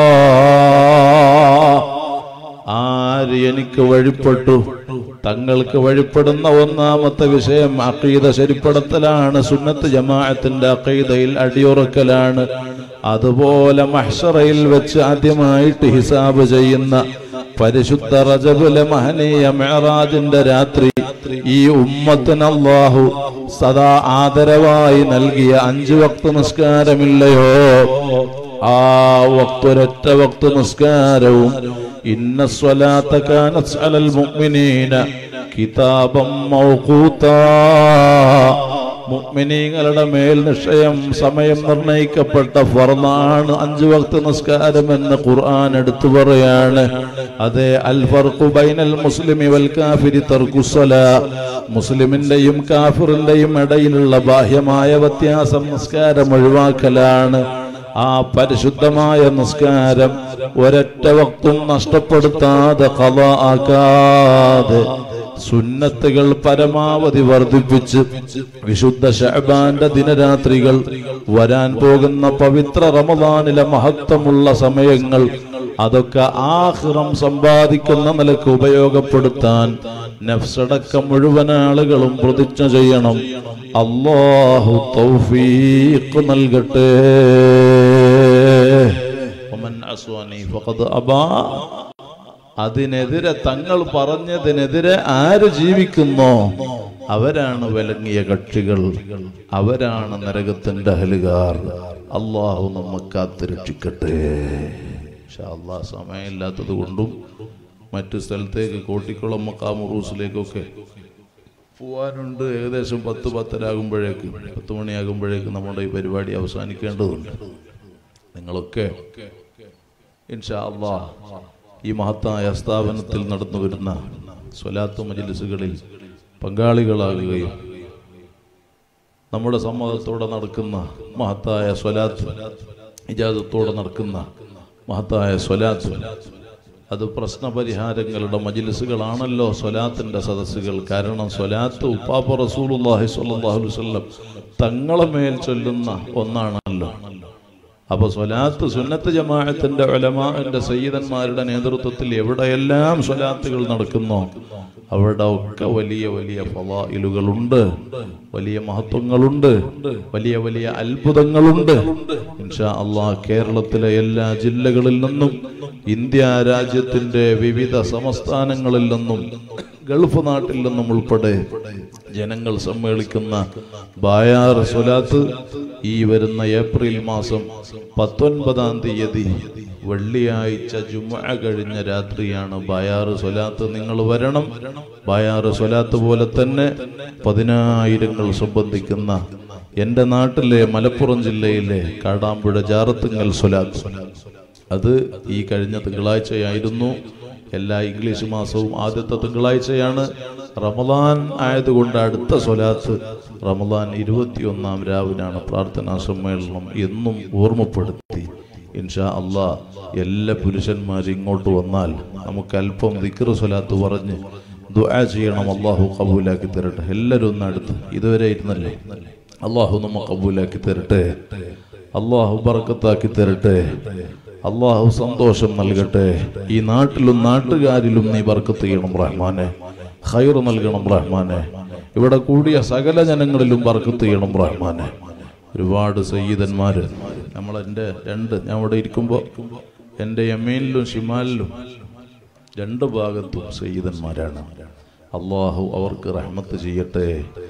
ആര് എനിക്ക് വഴിപ്പെട്ടു, തങ്ങൾക്ക് വഴിപ്പെടുന്ന ഒന്നാമത്തെ വിഷയം അഖീദ ശരിപ്പെടുത്തലാണ്, സുന്നത്ത് ജമാഅത്തിന്റെ അഖീദയിൽ അടിയുറക്കലാണ്. അതുപോലെ മഹ്ശറയിൽ വെച്ച് ആദ്യമായിട്ട് ഹിസാബ് ചെയ്യുന്ന പരിശുദ്ധ റജബിലെ മഹനീയ മിഅ്റാജിന്റെ രാത്രി ഈ ഉമ്മത്തിന് അല്ലാഹു സദാ ആദരവായി നൽകിയ അഞ്ചു വക്ത് നിസ്കാരമില്ലയോ, ആ വക്തൊരൊറ്റ വക്ത് നിസ്കാരവും ഇന്ന സ്വലാത്ത കാനത് അലൽ മുഅ്മിനീന കിതാബം മൗഖൂതാ, മുഅ്മിനീങ്ങളുടെ മേൽ നിശ്ചയം സമയം നിർണയിക്കപ്പെട്ട ഫർളാണ് അഞ്ചു വക്ത് നിസ്കാരം എന്ന് ഖുർആൻ എടുത്തു പറയാണ്. അതെ, അൽ ഫർഖു ബൈനൽ മുസ്ലിമി വൽ കാഫിരി തർക്കുസ്സലാ, മുസ്ലിമിന്റെയും കാഫിറിന്റെയും ഇടയിലുള്ള ബാഹ്യമായ വ്യത്യാസം നിസ്കാരം ഒഴിവാക്കലാണ്. ആ പരിശുദ്ധമായ നിസ്കാരം ഒരൊറ്റ വക്തും നഷ്ടപ്പെടുത്താതെ ഖളാ ആക്കാതെ സുന്നത്തുകൾ പരമാവധി വർദ്ധിപ്പിച്ച് വിശുദ്ധ ശഅബാന്റെ ദിനരാത്രികൾ, വരാൻ പോകുന്ന പവിത്ര റമദാനിലെ മഹത്വമുള്ള സമയങ്ങൾ, അതൊക്കെ ആഖിറം സമ്പാദിക്കുന്ന നിലക്ക് ഉപയോഗപ്പെടുത്താൻ നഫ്സടക്കം മുഴുവൻ ആളുകളും പ്രതിജ്ഞ ചെയ്യണം. അല്ലാഹു തൗഫീഖ് നൽകട്ടെ. വമൻ അസ്വാനി ഫഖദ് അബാ, അതിനെതിരെ തങ്ങൾ പറഞ്ഞതിനെതിരെ ആര് ജീവിക്കുന്നോ അവരാണ് വിലങ്ങിയ കക്ഷികൾ, അവരാണ് നരകത്തിന്റെ അഹലുകാർ. അള്ളാഹു നമ്മെ കാത്തുരക്ഷിക്കട്ടെ. ഇൻഷാ അല്ലാഹ് സമയമില്ലാത്തത് കൊണ്ടും മറ്റു സ്ഥലത്തേക്ക് കോട്ടിക്കുളം മഖാം ഉറൂസിലേക്കൊക്കെ പോവാനുണ്ട്. ഏകദേശം പത്ത് പത്തരാകുമ്പോഴേക്ക് പത്ത് മണിയാകുമ്പോഴേക്ക് നമ്മുടെ ഈ പരിപാടി അവസാനിക്കേണ്ടതുണ്ട്. നിങ്ങളൊക്കെ ഇൻഷാ അല്ലാഹ് ഈ മഹത്തായ സ്ഥാപനത്തിൽ നടന്നു വരുന്ന സ്വലാത്ത് മജ്ലിസുകളിൽ പങ്കാളികളാകുകയും നമ്മുടെ സമ്മതത്തോടെ നടക്കുന്ന മഹത്തായ സ്വലാത്ത്, ഇജാസത്തോടെ നടക്കുന്ന മഹത്തായ സ്വലാത്ത്, അത് പ്രശ്നപരിഹാരങ്ങളുടെ മജ്ലിസുകളാണല്ലോ സ്വലാത്തിന്റെ സദസ്സുകൾ. കാരണം സ്വലാത്ത് ഉപ്പാപ്പ റസൂലുള്ളാഹി സ്വല്ലല്ലാഹു അലൈഹി വസല്ലം തങ്ങളെ മേൽ ചൊല്ലുന്ന ഒന്നാണല്ലോ. അപ്പൊ സ്വലാത്ത് സുന്നത്ത് ജമാഅത്തിന്റെ ഉലമാഇന്റെ സയ്യിദന്മാരുടെ നേതൃത്വത്തിൽ എവിടെയെല്ലാം സ്വലാത്തുകൾ നടക്കുന്നോ അവിടെ ഒക്കെ വലിയ വലിയ ഫളായിലുകളുണ്ട്, വലിയ മഹത്വങ്ങളുണ്ട്, വലിയ വലിയ അത്ഭുതങ്ങളുണ്ട്. ഇൻഷാ അല്ലാഹ് കേരളത്തിലെ എല്ലാ ജില്ലകളിൽ നിന്നും, ഇന്ത്യ രാജ്യത്തിന്റെ വിവിധ സംസ്ഥാനങ്ങളിൽ നിന്നും, ഗൾഫ് നാട്ടിൽ നിന്നും ഉൾപ്പെടെ ജനങ്ങൾ സമ്മേളിക്കുന്ന ബായാർ സ്വലാത്ത് ഈ വരുന്ന ഏപ്രിൽ മാസം പത്തൊൻപതാം തീയതി വെള്ളിയാഴ്ച ജുമുഅ കഴിഞ്ഞ രാത്രിയാണ് ബായാർ സ്വലാത്ത്. നിങ്ങൾ വരണം. ബായാർ സ്വലാത്ത് പോലെ തന്നെ പതിനായിരങ്ങൾ സംബന്ധിക്കുന്ന എൻ്റെ നാട്ടിലെ മലപ്പുറം ജില്ലയിലെ കാടാമ്പുഴ ജാറത്തുങ്ങൽ സ്വലാത്ത്, അത് ഈ കഴിഞ്ഞ തിങ്കളാഴ്ചയായിരുന്നു. എല്ലാ ഇംഗ്ലീഷ് മാസവും ആദ്യത്തെ തിങ്കളാഴ്ചയാണ്. റമദാൻ ആയതുകൊണ്ട് അടുത്ത സ്വലാത്ത് റമദാൻ ഇരുപത്തിയൊന്നാം രാവിനാണ്. പ്രാർത്ഥനാ സമ്മേളനം എന്നും ഓർമ്മപ്പെടുത്തി ഇൻഷാ അല്ലാഹ് എല്ലാ പുരുഷന്മാരും ഇങ്ങോട്ട് വന്നാൽ നമുക്ക് അല്പം ദിക്ർ സ്വലാത്ത് പറഞ്ഞ് ദുആ ചെയ്യണം. അല്ലാഹു ഖബൂലാക്കി തരട്ടെ. എല്ലാവരും ഒന്ന് അടുത്ത് ഇതുവരെ ഇരുന്നല്ലേ, അല്ലാഹു നമ്മ ഖബൂലാക്കി തരട്ടെ. അല്ലാഹു ബർക്കത്താക്കി തരട്ടെ. അല്ലാഹു സന്തോഷം നൽകട്ടെ. ഈ നാട്ടിലും നാട്ടുകാരിലും നീ ബർക്കത്ത് ചെയ്യണം റഹ്മാനെ, ഖൈർ നൽകണം റഹ്മാനെ. ഇവിടെ കൂടിയ സകല ജനങ്ങളിലും ബർക്കത്ത് ചെയ്യണം റഹ്മാനെ. ഒരുപാട് സയ്യിദന്മാര് നമ്മൾ എൻ്റെ രണ്ട് ഞാൻ ഇവിടെ ഇരിക്കുമ്പോൾ എൻ്റെ യമീനിലും ഷിമാലിലും രണ്ട് ഭാഗത്തും സയ്യിദന്മാരാണ്. അള്ളാഹു അവർക്ക് റഹ്മത്ത് ചെയ്യട്ടെ,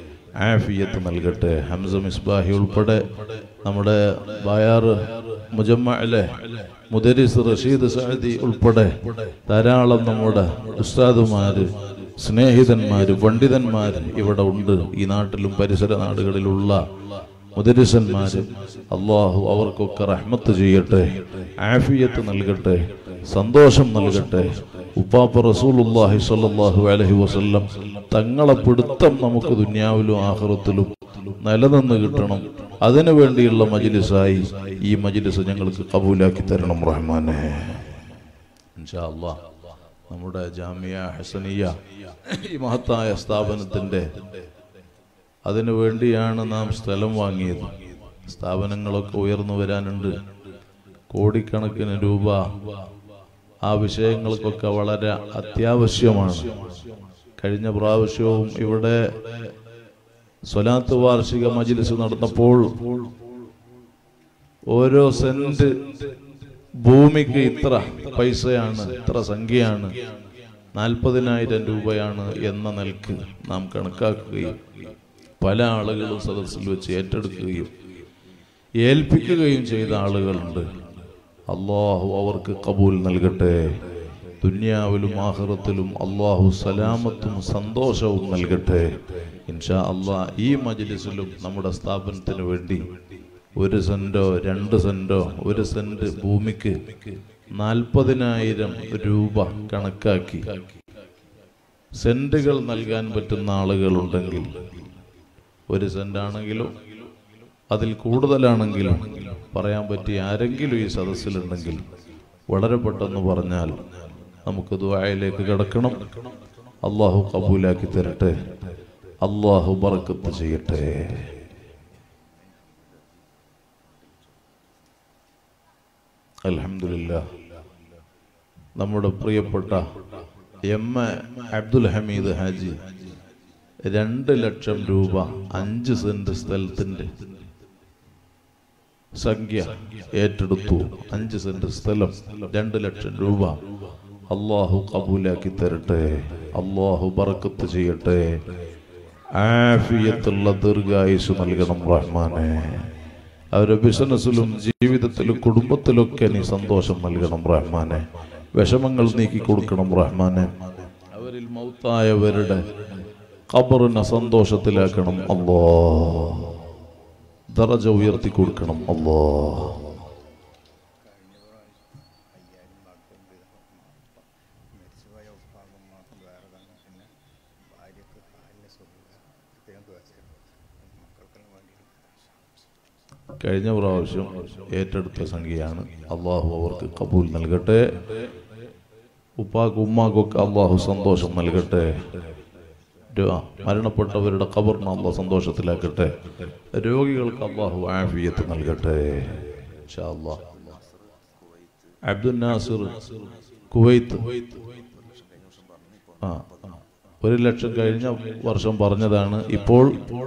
ആഫിയത്ത് നൽകട്ടെ. ഹംസ മിസ്ബാഹി ഉൾപ്പെടെ നമ്മുടെ ബായാറ് മുജമ്മഅലെ മുദരിസ് റഷീദ് സഅദി ഉൾപ്പെടെ ധാരാളം നമ്മുടെ ഉസ്താദുമാര്, സ്നേഹിതന്മാര്, പണ്ഡിതന്മാര് ഇവിടെ ഉണ്ട്. ഈ നാട്ടിലും പരിസര നാടുകളിലുള്ള മുദരിസന്മാര്, അള്ളാഹു അവർക്കൊക്കെ റഹ്മത്ത് ചെയ്യട്ടെ, ആഫിയത്ത് നൽകട്ടെ, സന്തോഷം നൽകട്ടെ. ഉപ്പാപ്പ റസൂലുള്ളാഹി സ്വല്ലല്ലാഹു അലൈഹി വസല്ലം തങ്ങളെ പിടുത്തം നമുക്ക് ദുനിയാവിലും ആഖിറത്തിലും നിലനിന്ന് കിട്ടണം. അതിനു വേണ്ടിയുള്ള മജ്ലിസായി ഈ മജ്ലിസ് ഞങ്ങൾക്ക് കബൂലാക്കി തരണം റഹ്മാനെ. ഇൻഷാ അല്ലാഹ് നമ്മുടെ ജാമിയ ഹസനിയ ഈ മഹത്തായ സ്ഥാപനത്തിൻ്റെ അതിനു വേണ്ടിയാണ് നാം സ്ഥലം വാങ്ങിയത്. സ്ഥാപനങ്ങളൊക്കെ ഉയർന്നു വരാനുണ്ട്. കോടിക്കണക്കിന് രൂപ ആ വിഷയങ്ങൾക്കൊക്കെ വളരെ അത്യാവശ്യമാണ്. കഴിഞ്ഞ പ്രാവശ്യവും ഇവിടെ സ്വലാത്ത് വാർഷിക മജ്ലിസ് നടന്നപ്പോൾ ഓരോ സെന്റ് ഭൂമിക്ക് ഇത്ര പൈസയാണ്, ഇത്ര സംഖ്യയാണ്, നാൽപ്പതിനായിരം രൂപയാണ് എന്ന നിലക്ക് നാം കണക്കാക്കുകയും പല ആളുകളും സദസ്സിൽ വെച്ച് ഏറ്റെടുക്കുകയും ഏൽപ്പിക്കുകയും ചെയ്ത ആളുകളുണ്ട്. അള്ളാഹു അവർക്ക് കബൂൽ നൽകട്ടെ. ദുനിയാവിലും ആഖിറത്തിലും അള്ളാഹു സലാമത്തും സന്തോഷവും നൽകട്ടെ. ഇൻഷാ അള്ളാഹ് ഈ മജ്ലിസിലും നമ്മുടെ സ്ഥാപനത്തിന് വേണ്ടി ഒരു സെന്റോ രണ്ട് സെന്റോ ഒരു സെന്റ് ഭൂമിക്ക് നാൽപ്പതിനായിരം രൂപ കണക്കാക്കി സെന്റുകൾ നൽകാൻ പറ്റുന്ന ആളുകളുണ്ടെങ്കിൽ, ഒരു സെന്റ് ആണെങ്കിലും അതിൽ കൂടുതലാണെങ്കിലും പറയാൻ പറ്റിയ ആരെങ്കിലും ഈ സദസ്സിലുണ്ടെങ്കിൽ വളരെ പെട്ടെന്ന് പറഞ്ഞാൽ നമുക്ക് ദുആയിലേക്ക് കടക്കണം. അള്ളാഹു കബൂലാക്കി തരട്ടെ. അള്ളാഹു ബറക്കത്ത് ചെയ്യട്ടെ. അൽഹംദുലില്ലാ, നമ്മുടെ പ്രിയപ്പെട്ട എം എ അബ്ദുൽ ഹമീദ് ഹാജി രണ്ട് ലക്ഷം രൂപ അഞ്ച് സെന്റ് സ്ഥലത്തിന്റെ സംഖ്യ ഏറ്റെടുത്തു. അഞ്ച് സെന്റ് സ്ഥലം രണ്ട് ലക്ഷം രൂപ. അള്ളാഹു കബൂലാക്കി തരട്ടെ. അള്ളാഹു ബറക്കത്ത് ചെയ്യട്ടെ. ആഫിയത്തുള്ള ദീർഘായുസ് നൽകണം റഹ്മാനെ. അവരുടെ ബിസിനസ്സിലും ജീവിതത്തിലും കുടുംബത്തിലൊക്കെ നീ സന്തോഷം നൽകണം റഹ്മാനെ. വിഷമങ്ങൾ നീക്കി കൊടുക്കണം റഹ്മാനെ. അവരിൽ മൗത്തായവരുടെ ഖബറിനെ സന്തോഷത്തിലാക്കണം അല്ലാഹ്. ദറജ ഉയർത്തി കൊടുക്കണം അല്ലാഹ്. കഴിഞ്ഞ പ്രാവശ്യം ഏറ്റെടുത്ത സംഖ്യയാണ്. അള്ളാഹു അവർക്ക് കബൂൽ നൽകട്ടെ. ഉപ്പാക്കും ഉമ്മാക്കൊക്കെ അള്ളാഹു സന്തോഷം നൽകട്ടെ. മരണപ്പെട്ടവരുടെ ഖബറിനെ അള്ളാഹു സന്തോഷത്തിലാക്കട്ടെ. രോഗികൾക്ക് അള്ളാഹു ആഫിയത്ത് നൽകട്ടെ. ഇൻഷാ അല്ലാഹ്. അബ്ദുൽ നാസിർ കുവൈത്ത് ആ ഒരു ലക്ഷം കഴിഞ്ഞ വർഷം പറഞ്ഞതാണ്. ഇപ്പോൾ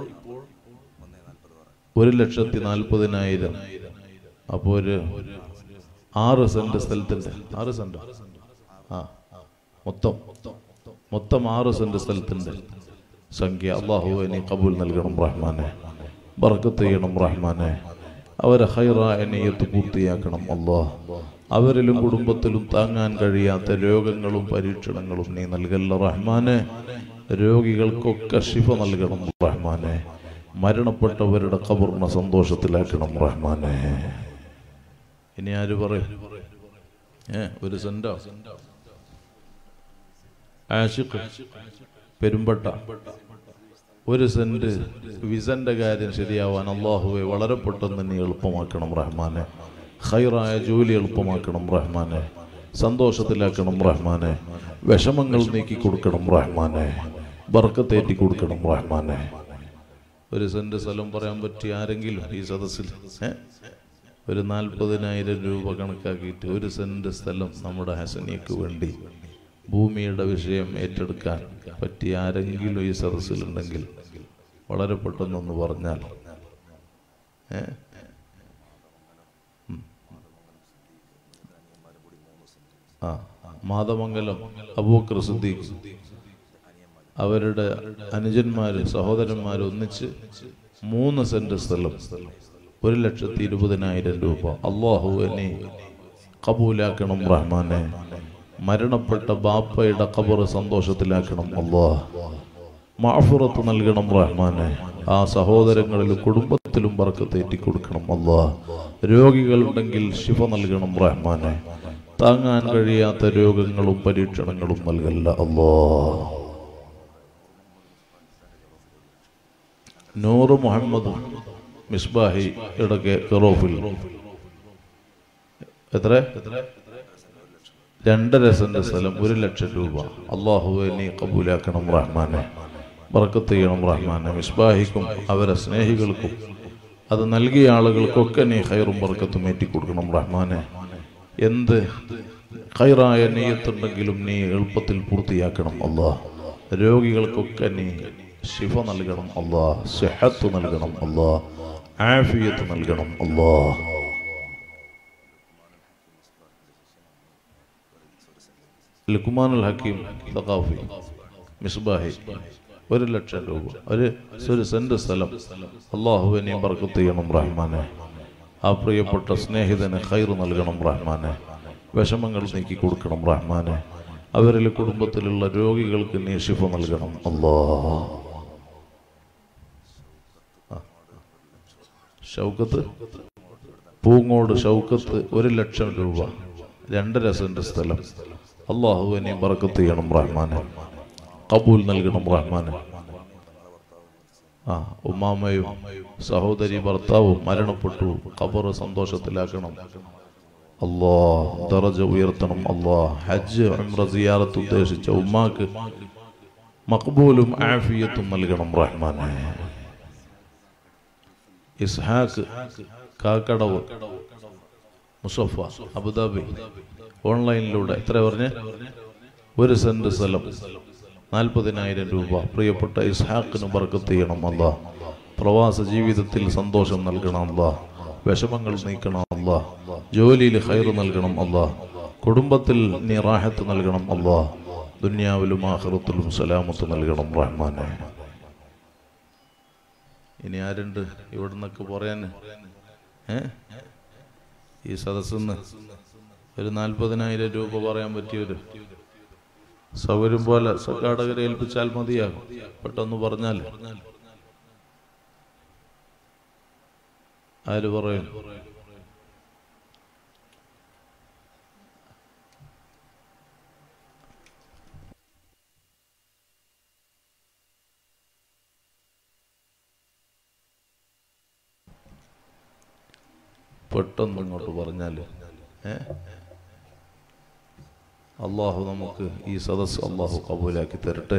ഒരു ലക്ഷത്തി നാൽപ്പതിനായിരം. അപ്പോൾ ഒരു ആറ് സെന്റ് സ്ഥലത്തിന്റെ ആറ് സെന്റ് ആ മൊത്തം മൊത്തം ആറ് സെന്റ് സ്ഥലത്തിന്റെ സംഖ്യ അള്ളാഹുവേ നീ കബൂൽ നൽകണം റഹ്മാനെ. ബർക്കത്ത് ചെയ്യണം റഹ്മാനെ. അവരെ ഖൈറായ നിയ്യത്ത് പൂർത്തിയാക്കണം അല്ലാഹ്. അവരിലും കുടുംബത്തിലും താങ്ങാൻ കഴിയാത്ത രോഗങ്ങളും പരീക്ഷണങ്ങളും നീ നൽകല്ല റഹ്മാനെ. രോഗികൾക്കൊക്കെ ശിഫ നൽകണം റഹ്മാനെ. മരണപ്പെട്ടവരുടെ ഖബറിനെ സന്തോഷത്തിലാക്കണം റഹ്മാനെ. ഇനി ആര് പറയും? ഏ ഒരു സെന്റോ? ആഷിഖ് പെരുമ്പട്ട ഒരു സെന്റ് വിസന്റെ കാര്യം ശരിയാവാൻ അള്ളാഹുവെ വളരെ പെട്ടെന്ന് നീ എളുപ്പമാക്കണം റഹ്മാനെ. ഖൈറായ ജോലി എളുപ്പമാക്കണം റഹ്മാനെ. സന്തോഷത്തിലാക്കണം റഹ്മാനെ. വിഷമങ്ങൾ നീക്കി കൊടുക്കണം റഹ്മാനെ. ബർക്കത്തേറ്റി കൊടുക്കണം റഹ്മാനെ. ഒരു സെന്റ് സ്ഥലം പറയാൻ പറ്റിയ ആരെങ്കിലും ഈ സദസ്സിൽ ഒരു നാൽപ്പതിനായിരം രൂപ കണക്കാക്കിയിട്ട് ഒരു സെന്റ് സ്ഥലം നമ്മുടെ ഹസനിയക്ക് വേണ്ടി ഭൂമിയുടെ വിഷയം ഏറ്റെടുക്കാൻ പറ്റിയ ആരെങ്കിലും ഈ സദസ്സിലുണ്ടെങ്കിൽ വളരെ പെട്ടെന്നൊന്ന് പറഞ്ഞാൽ ഏ ആ മാതമംഗലം അബൂബക്കർ സിദ്ദീഖ് അവരുടെ അനുജന്മാര് സഹോദരന്മാര് ഒന്നിച്ച് മൂന്ന് സെന്റ് സ്ഥലം ഒരു ലക്ഷത്തി ഇരുപതിനായിരം രൂപ. അള്ളാഹു എന്നെ കബൂലാക്കണം റഹ്മാനെ. മരണപ്പെട്ട ബാപ്പയുടെ ഖബറ് സന്തോഷത്തിലാക്കണം അല്ലാഹ്. മഅഫുറത്ത് നൽകണം റഹ്മാനെ. ആ സഹോദരങ്ങളിലും കുടുംബത്തിലും ബർക്കത്തേറ്റി കൊടുക്കണം അല്ലാഹ്. രോഗികളുണ്ടെങ്കിൽ ശിഫ നൽകണം റഹ്മാനെ. താങ്ങാൻ കഴിയാത്ത രോഗങ്ങളും പരീക്ഷണങ്ങളും നൽകല്ല അല്ലാഹ്. നൂറ് മുഹമ്മദ് മിസ്ബാഹി ഇടയ്ക്ക് കെറോഫിൽ എത്ര രണ്ടര സെന്റ് സ്ഥലം ഒരു ലക്ഷം രൂപ. അള്ളാഹുവെ നീ കബൂലാക്കണം റഹ്മാനെ, ബർക്കത്ത് ചെയ്യണം റഹ്മാനെ. മിസ്ബാഹിക്കും അവരെ സ്നേഹികൾക്കും അത് നൽകിയ ആളുകൾക്കൊക്കെ നീ ഖൈറും ബർക്കത്തും ഏറ്റിക്കൊടുക്കണം റഹ്മാനെ. എന്ത് ഖൈറായ നിയ്യത്തുണ്ടെങ്കിലും നീ എളുപ്പത്തിൽ പൂർത്തിയാക്കണം അല്ലാഹ്. രോഗികൾക്കൊക്കെ നീ ശിഫ നൽകണം അല്ലാഹ്, സിഹത്ത് നൽകണം അല്ലാഹ്, ആഫിയത്ത് നൽകണം അല്ലാഹ്. ലുക്മാനുൽ ഹക്കീം സഖാഫി മിസ്ബാഹി ഒരു ലക്ഷം രൂപ, ഒരു ഒരു സെന്റ് സ്ഥലം. അള്ളാഹുവെ നീ ബർക്കത്ത് ചെയ്യണം റഹ്മാനെ. ആ പ്രിയപ്പെട്ട സ്നേഹിതന് ഖൈർ നൽകണം റഹ്മാനെ. വിഷമങ്ങൾ നീക്കി കൊടുക്കണം റഹ്മാനെ. അവരിലെ കുടുംബത്തിലുള്ള രോഗികൾക്ക് നീ ശിഫ നൽകണം അല്ലാഹ്. ഷൗക്കത്ത് പൂങ്ങോട് ഷൗക്കത്ത് ഒരു ലക്ഷം രൂപ, രണ്ടര സെന്റ് സ്ഥലം. അള്ളാഹുവെ നീ ബർക്കത്ത് ചെയ്യണം റഹ്മാനെ, കബൂൽ നൽകണം റഹ്മാനെ. ആ ഉമ്മാമയും സഹോദരി ഭർത്താവും മരണപ്പെട്ടു, ഖബർ സന്തോഷത്തിലാക്കണം അല്ലാഹ്, ദറജ ഉയർത്തണം അല്ലാഹ്. ഹജ്ജ് ഉംറ സിയാറത്ത് ഉദ്ദേശിച്ച ഉമ്മാക്ക് മഖ്ബൂലും ആഫിയത്തും നൽകണം റഹ്മാനെ. ഇസ്ഹാഖ് കാക്കടവ് മുസഫ അബുദാബി ഓൺലൈനിലൂടെ എത്ര പറഞ്ഞ് ഒരു സെന്റ് സ്ഥലം നാൽപ്പതിനായിരം രൂപ. പ്രിയപ്പെട്ട ഇസ്ഹാഖിന് ബർക്കത്ത് ചെയ്യണം അല്ലാഹ്. പ്രവാസ ജീവിതത്തിൽ സന്തോഷം നൽകണം അല്ലാഹ്, വിഷമങ്ങൾ നീക്കണം അല്ലാഹ്, ജോലിയിൽ ഖൈർ നൽകണം അല്ലാഹ്, കുടുംബത്തിൽ നീ റാഹത്ത് നൽകണം അല്ലാഹ്, ദുനിയാവിലും ആഖിറത്തിലും സലാമത്ത് നൽകണം റഹ്മാനെ. ഇനി ആരുണ്ട് ഇവിടെ നിന്നൊക്കെ പറയാൻ? ഏ ഈ സദസ്സിന്ന് ഒരു നാൽപ്പതിനായിരം രൂപ പറയാൻ പറ്റിയൊരു സൗകര്യം പോലെ സംഘാടകരെ ഏൽപ്പിച്ചാൽ മതിയാകും. പെട്ടെന്ന് പറഞ്ഞാൽ ആര് പറയും? പെട്ടെന്ന് ഇങ്ങോട്ട് പറഞ്ഞാൽ ഏ അള്ളാഹു നമുക്ക് ഈ സദസ് അള്ളാഹു കബൂലാക്കി തരട്ടെ,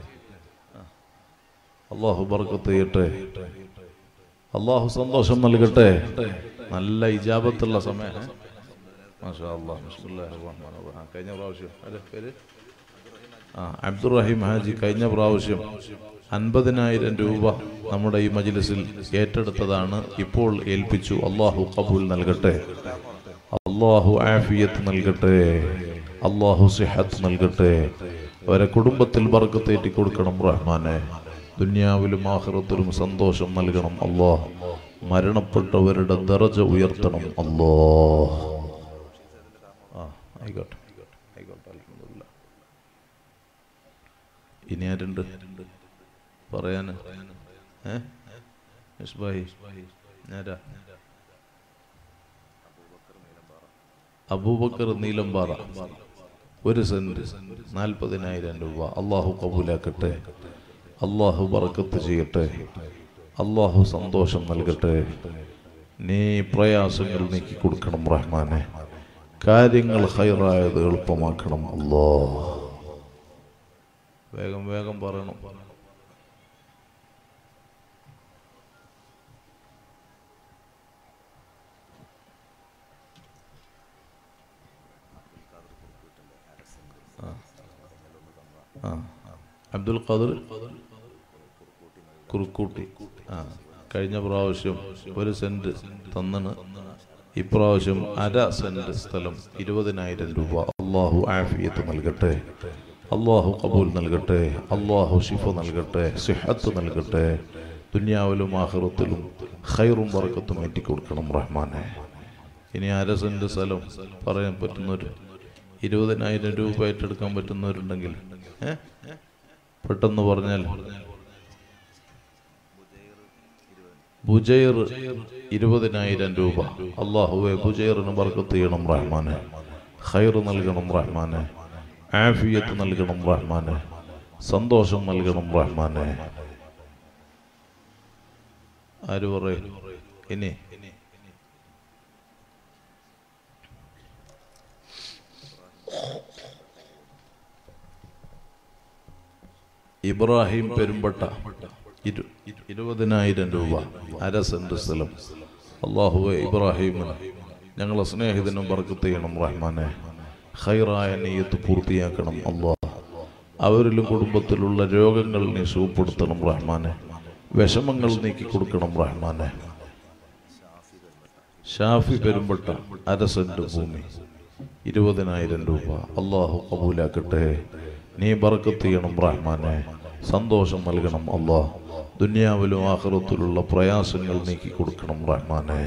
അള്ളാഹു ബർക്കത്ത് ചെയ്യട്ടെ, അള്ളാഹു സന്തോഷം നൽകട്ടെ. നല്ല ഇജാബത്തുള്ള സമയം. മാഷാ അല്ലാഹ്. ബിസ്മില്ലാഹിർ റഹ്മാനിർ റഹീം. കഴിഞ്ഞ പ്രാവശ്യം അല്ലേ പേര് ആ അബ്ദുറഹീം ഹാജി കഴിഞ്ഞ പ്രാവശ്യം അൻപതിനായിരം രൂപ നമ്മുടെ ഈ മജ്ലിസിൽ ഏറ്റെടുത്തതാണ്, ഇപ്പോൾ ഏൽപ്പിച്ചു. അള്ളാഹു ഖബൂൽ നൽകട്ടെ, അള്ളാഹു ആഫിയത്ത് നൽകട്ടെ, അള്ളാഹു സിഹത്ത് നൽകട്ടെ. അവരെ കുടുംബത്തിൽ ബർക്കത്ത് ഏറ്റി കൊടുക്കണം റഹ്മാനെ. ദുനിയാവിലും ആഖിറത്തിലും സന്തോഷം നൽകണം അല്ലാഹ്. മരണപ്പെട്ടവരുടെ ദറജ ഉയർത്തണം അല്ലാഹ്. ആ ആയിക്കോട്ടെ ആയിക്കോട്ടെ അൽഹംദുലില്ലാഹ്. ഇനി ആരുണ്ട് പറയാന്? ഏ മിസ്ബാഹി ഞാരാ? അബൂബക്കർ നീലംപാറ ഒരു സെന്റ് നാൽപ്പതിനായിരം രൂപ. അള്ളാഹു കബൂലാക്കട്ടെ, അള്ളാഹു ബർക്കത്ത് ചെയ്യട്ടെ, അള്ളാഹു സന്തോഷം നൽകട്ടെ. നീ പ്രയാസങ്ങൾ നീക്കി കൊടുക്കണം റഹ്മാനെ, കാര്യങ്ങൾ ഖൈറായത് എളുപ്പമാക്കണം അല്ലാഹ്. വേഗം വേഗം പറയണം. ആ അബ്ദുൽ ഖാദർ കുറുക്കൂട്ടി ആ കഴിഞ്ഞ പ്രാവശ്യം ഒരു സെന്റ് തന്നണ്, ഇപ്രാവശ്യം അര സെന്റ് സ്ഥലം ഇരുപതിനായിരം രൂപ. അള്ളാഹു ആഫിയത്ത് നൽകട്ടെ, അള്ളാഹു കബൂൽ നൽകട്ടെ, അള്ളാഹു ശിഫ നൽകട്ടെ, സിഹത്ത് നൽകട്ടെ. ദുനിയാവിലും ആഖിറത്തിലും ഖൈറും ബർക്കത്തും ഏറ്റിക്കൊടുക്കണം റഹ്മാനെ. ഇനി അര സെന്റ് സ്ഥലം പറയാൻ പറ്റുന്നവർ, ഇരുപതിനായിരം രൂപ ഏറ്റെടുക്കാൻ പറ്റുന്നവരുണ്ടെങ്കിൽ ഏ പെട്ടെന്ന് പറഞ്ഞാൽ. ബുജൈർ ഇരുപതിനായിരം രൂപ. അള്ളാഹുവെ ബുജൈറിന് ബർക്കത്ത് ചെയ്യണം റഹ്മാനെ, ഖൈർ നൽകണം റഹ്മാനെ, ആഫിയത്ത് നൽകണം റഹ്മാനെ, സന്തോഷം നൽകണം റഹ്മാനെ. ആര് പറയും? ഇനി ഇബ്രാഹിം പെരുമ്പട്ട ഇരു ഇരുപതിനായിരം രൂപ അര സെന്റ് സ്ഥലം. അള്ളാഹുവെ ഇബ്രാഹിമിന് ഞങ്ങളെ സ്നേഹിതനും ബർക്കത്ത് ചെയ്യണം റഹ്മാനെ. ഖൈറായ നിയ്യത്ത് പൂർത്തിയാക്കണം അള്ളാഹ്. അവരിലും കുടുംബത്തിലുള്ള രോഗങ്ങൾ നീ സുഖപ്പെടുത്തണം റഹ്മാനെ. വിഷമങ്ങൾ നീക്കി കൊടുക്കണം റഹ്മാനെ. ഷാഫി പെരുമ്പട്ട അര സെന്റ് ഭൂമി ഇരുപതിനായിരം രൂപ. അള്ളാഹു കബൂലാക്കട്ടെ. നീ ബർക്കത്ത് ചെയ്യണം റഹ്മാനെ. സന്തോഷം നൽകണം അള്ളാഹ്. ദുനിയാവിലും ആഖിറത്തിലുള്ള പ്രയാസങ്ങൾ നീക്കി കൊടുക്കണം റഹ്മാനെ.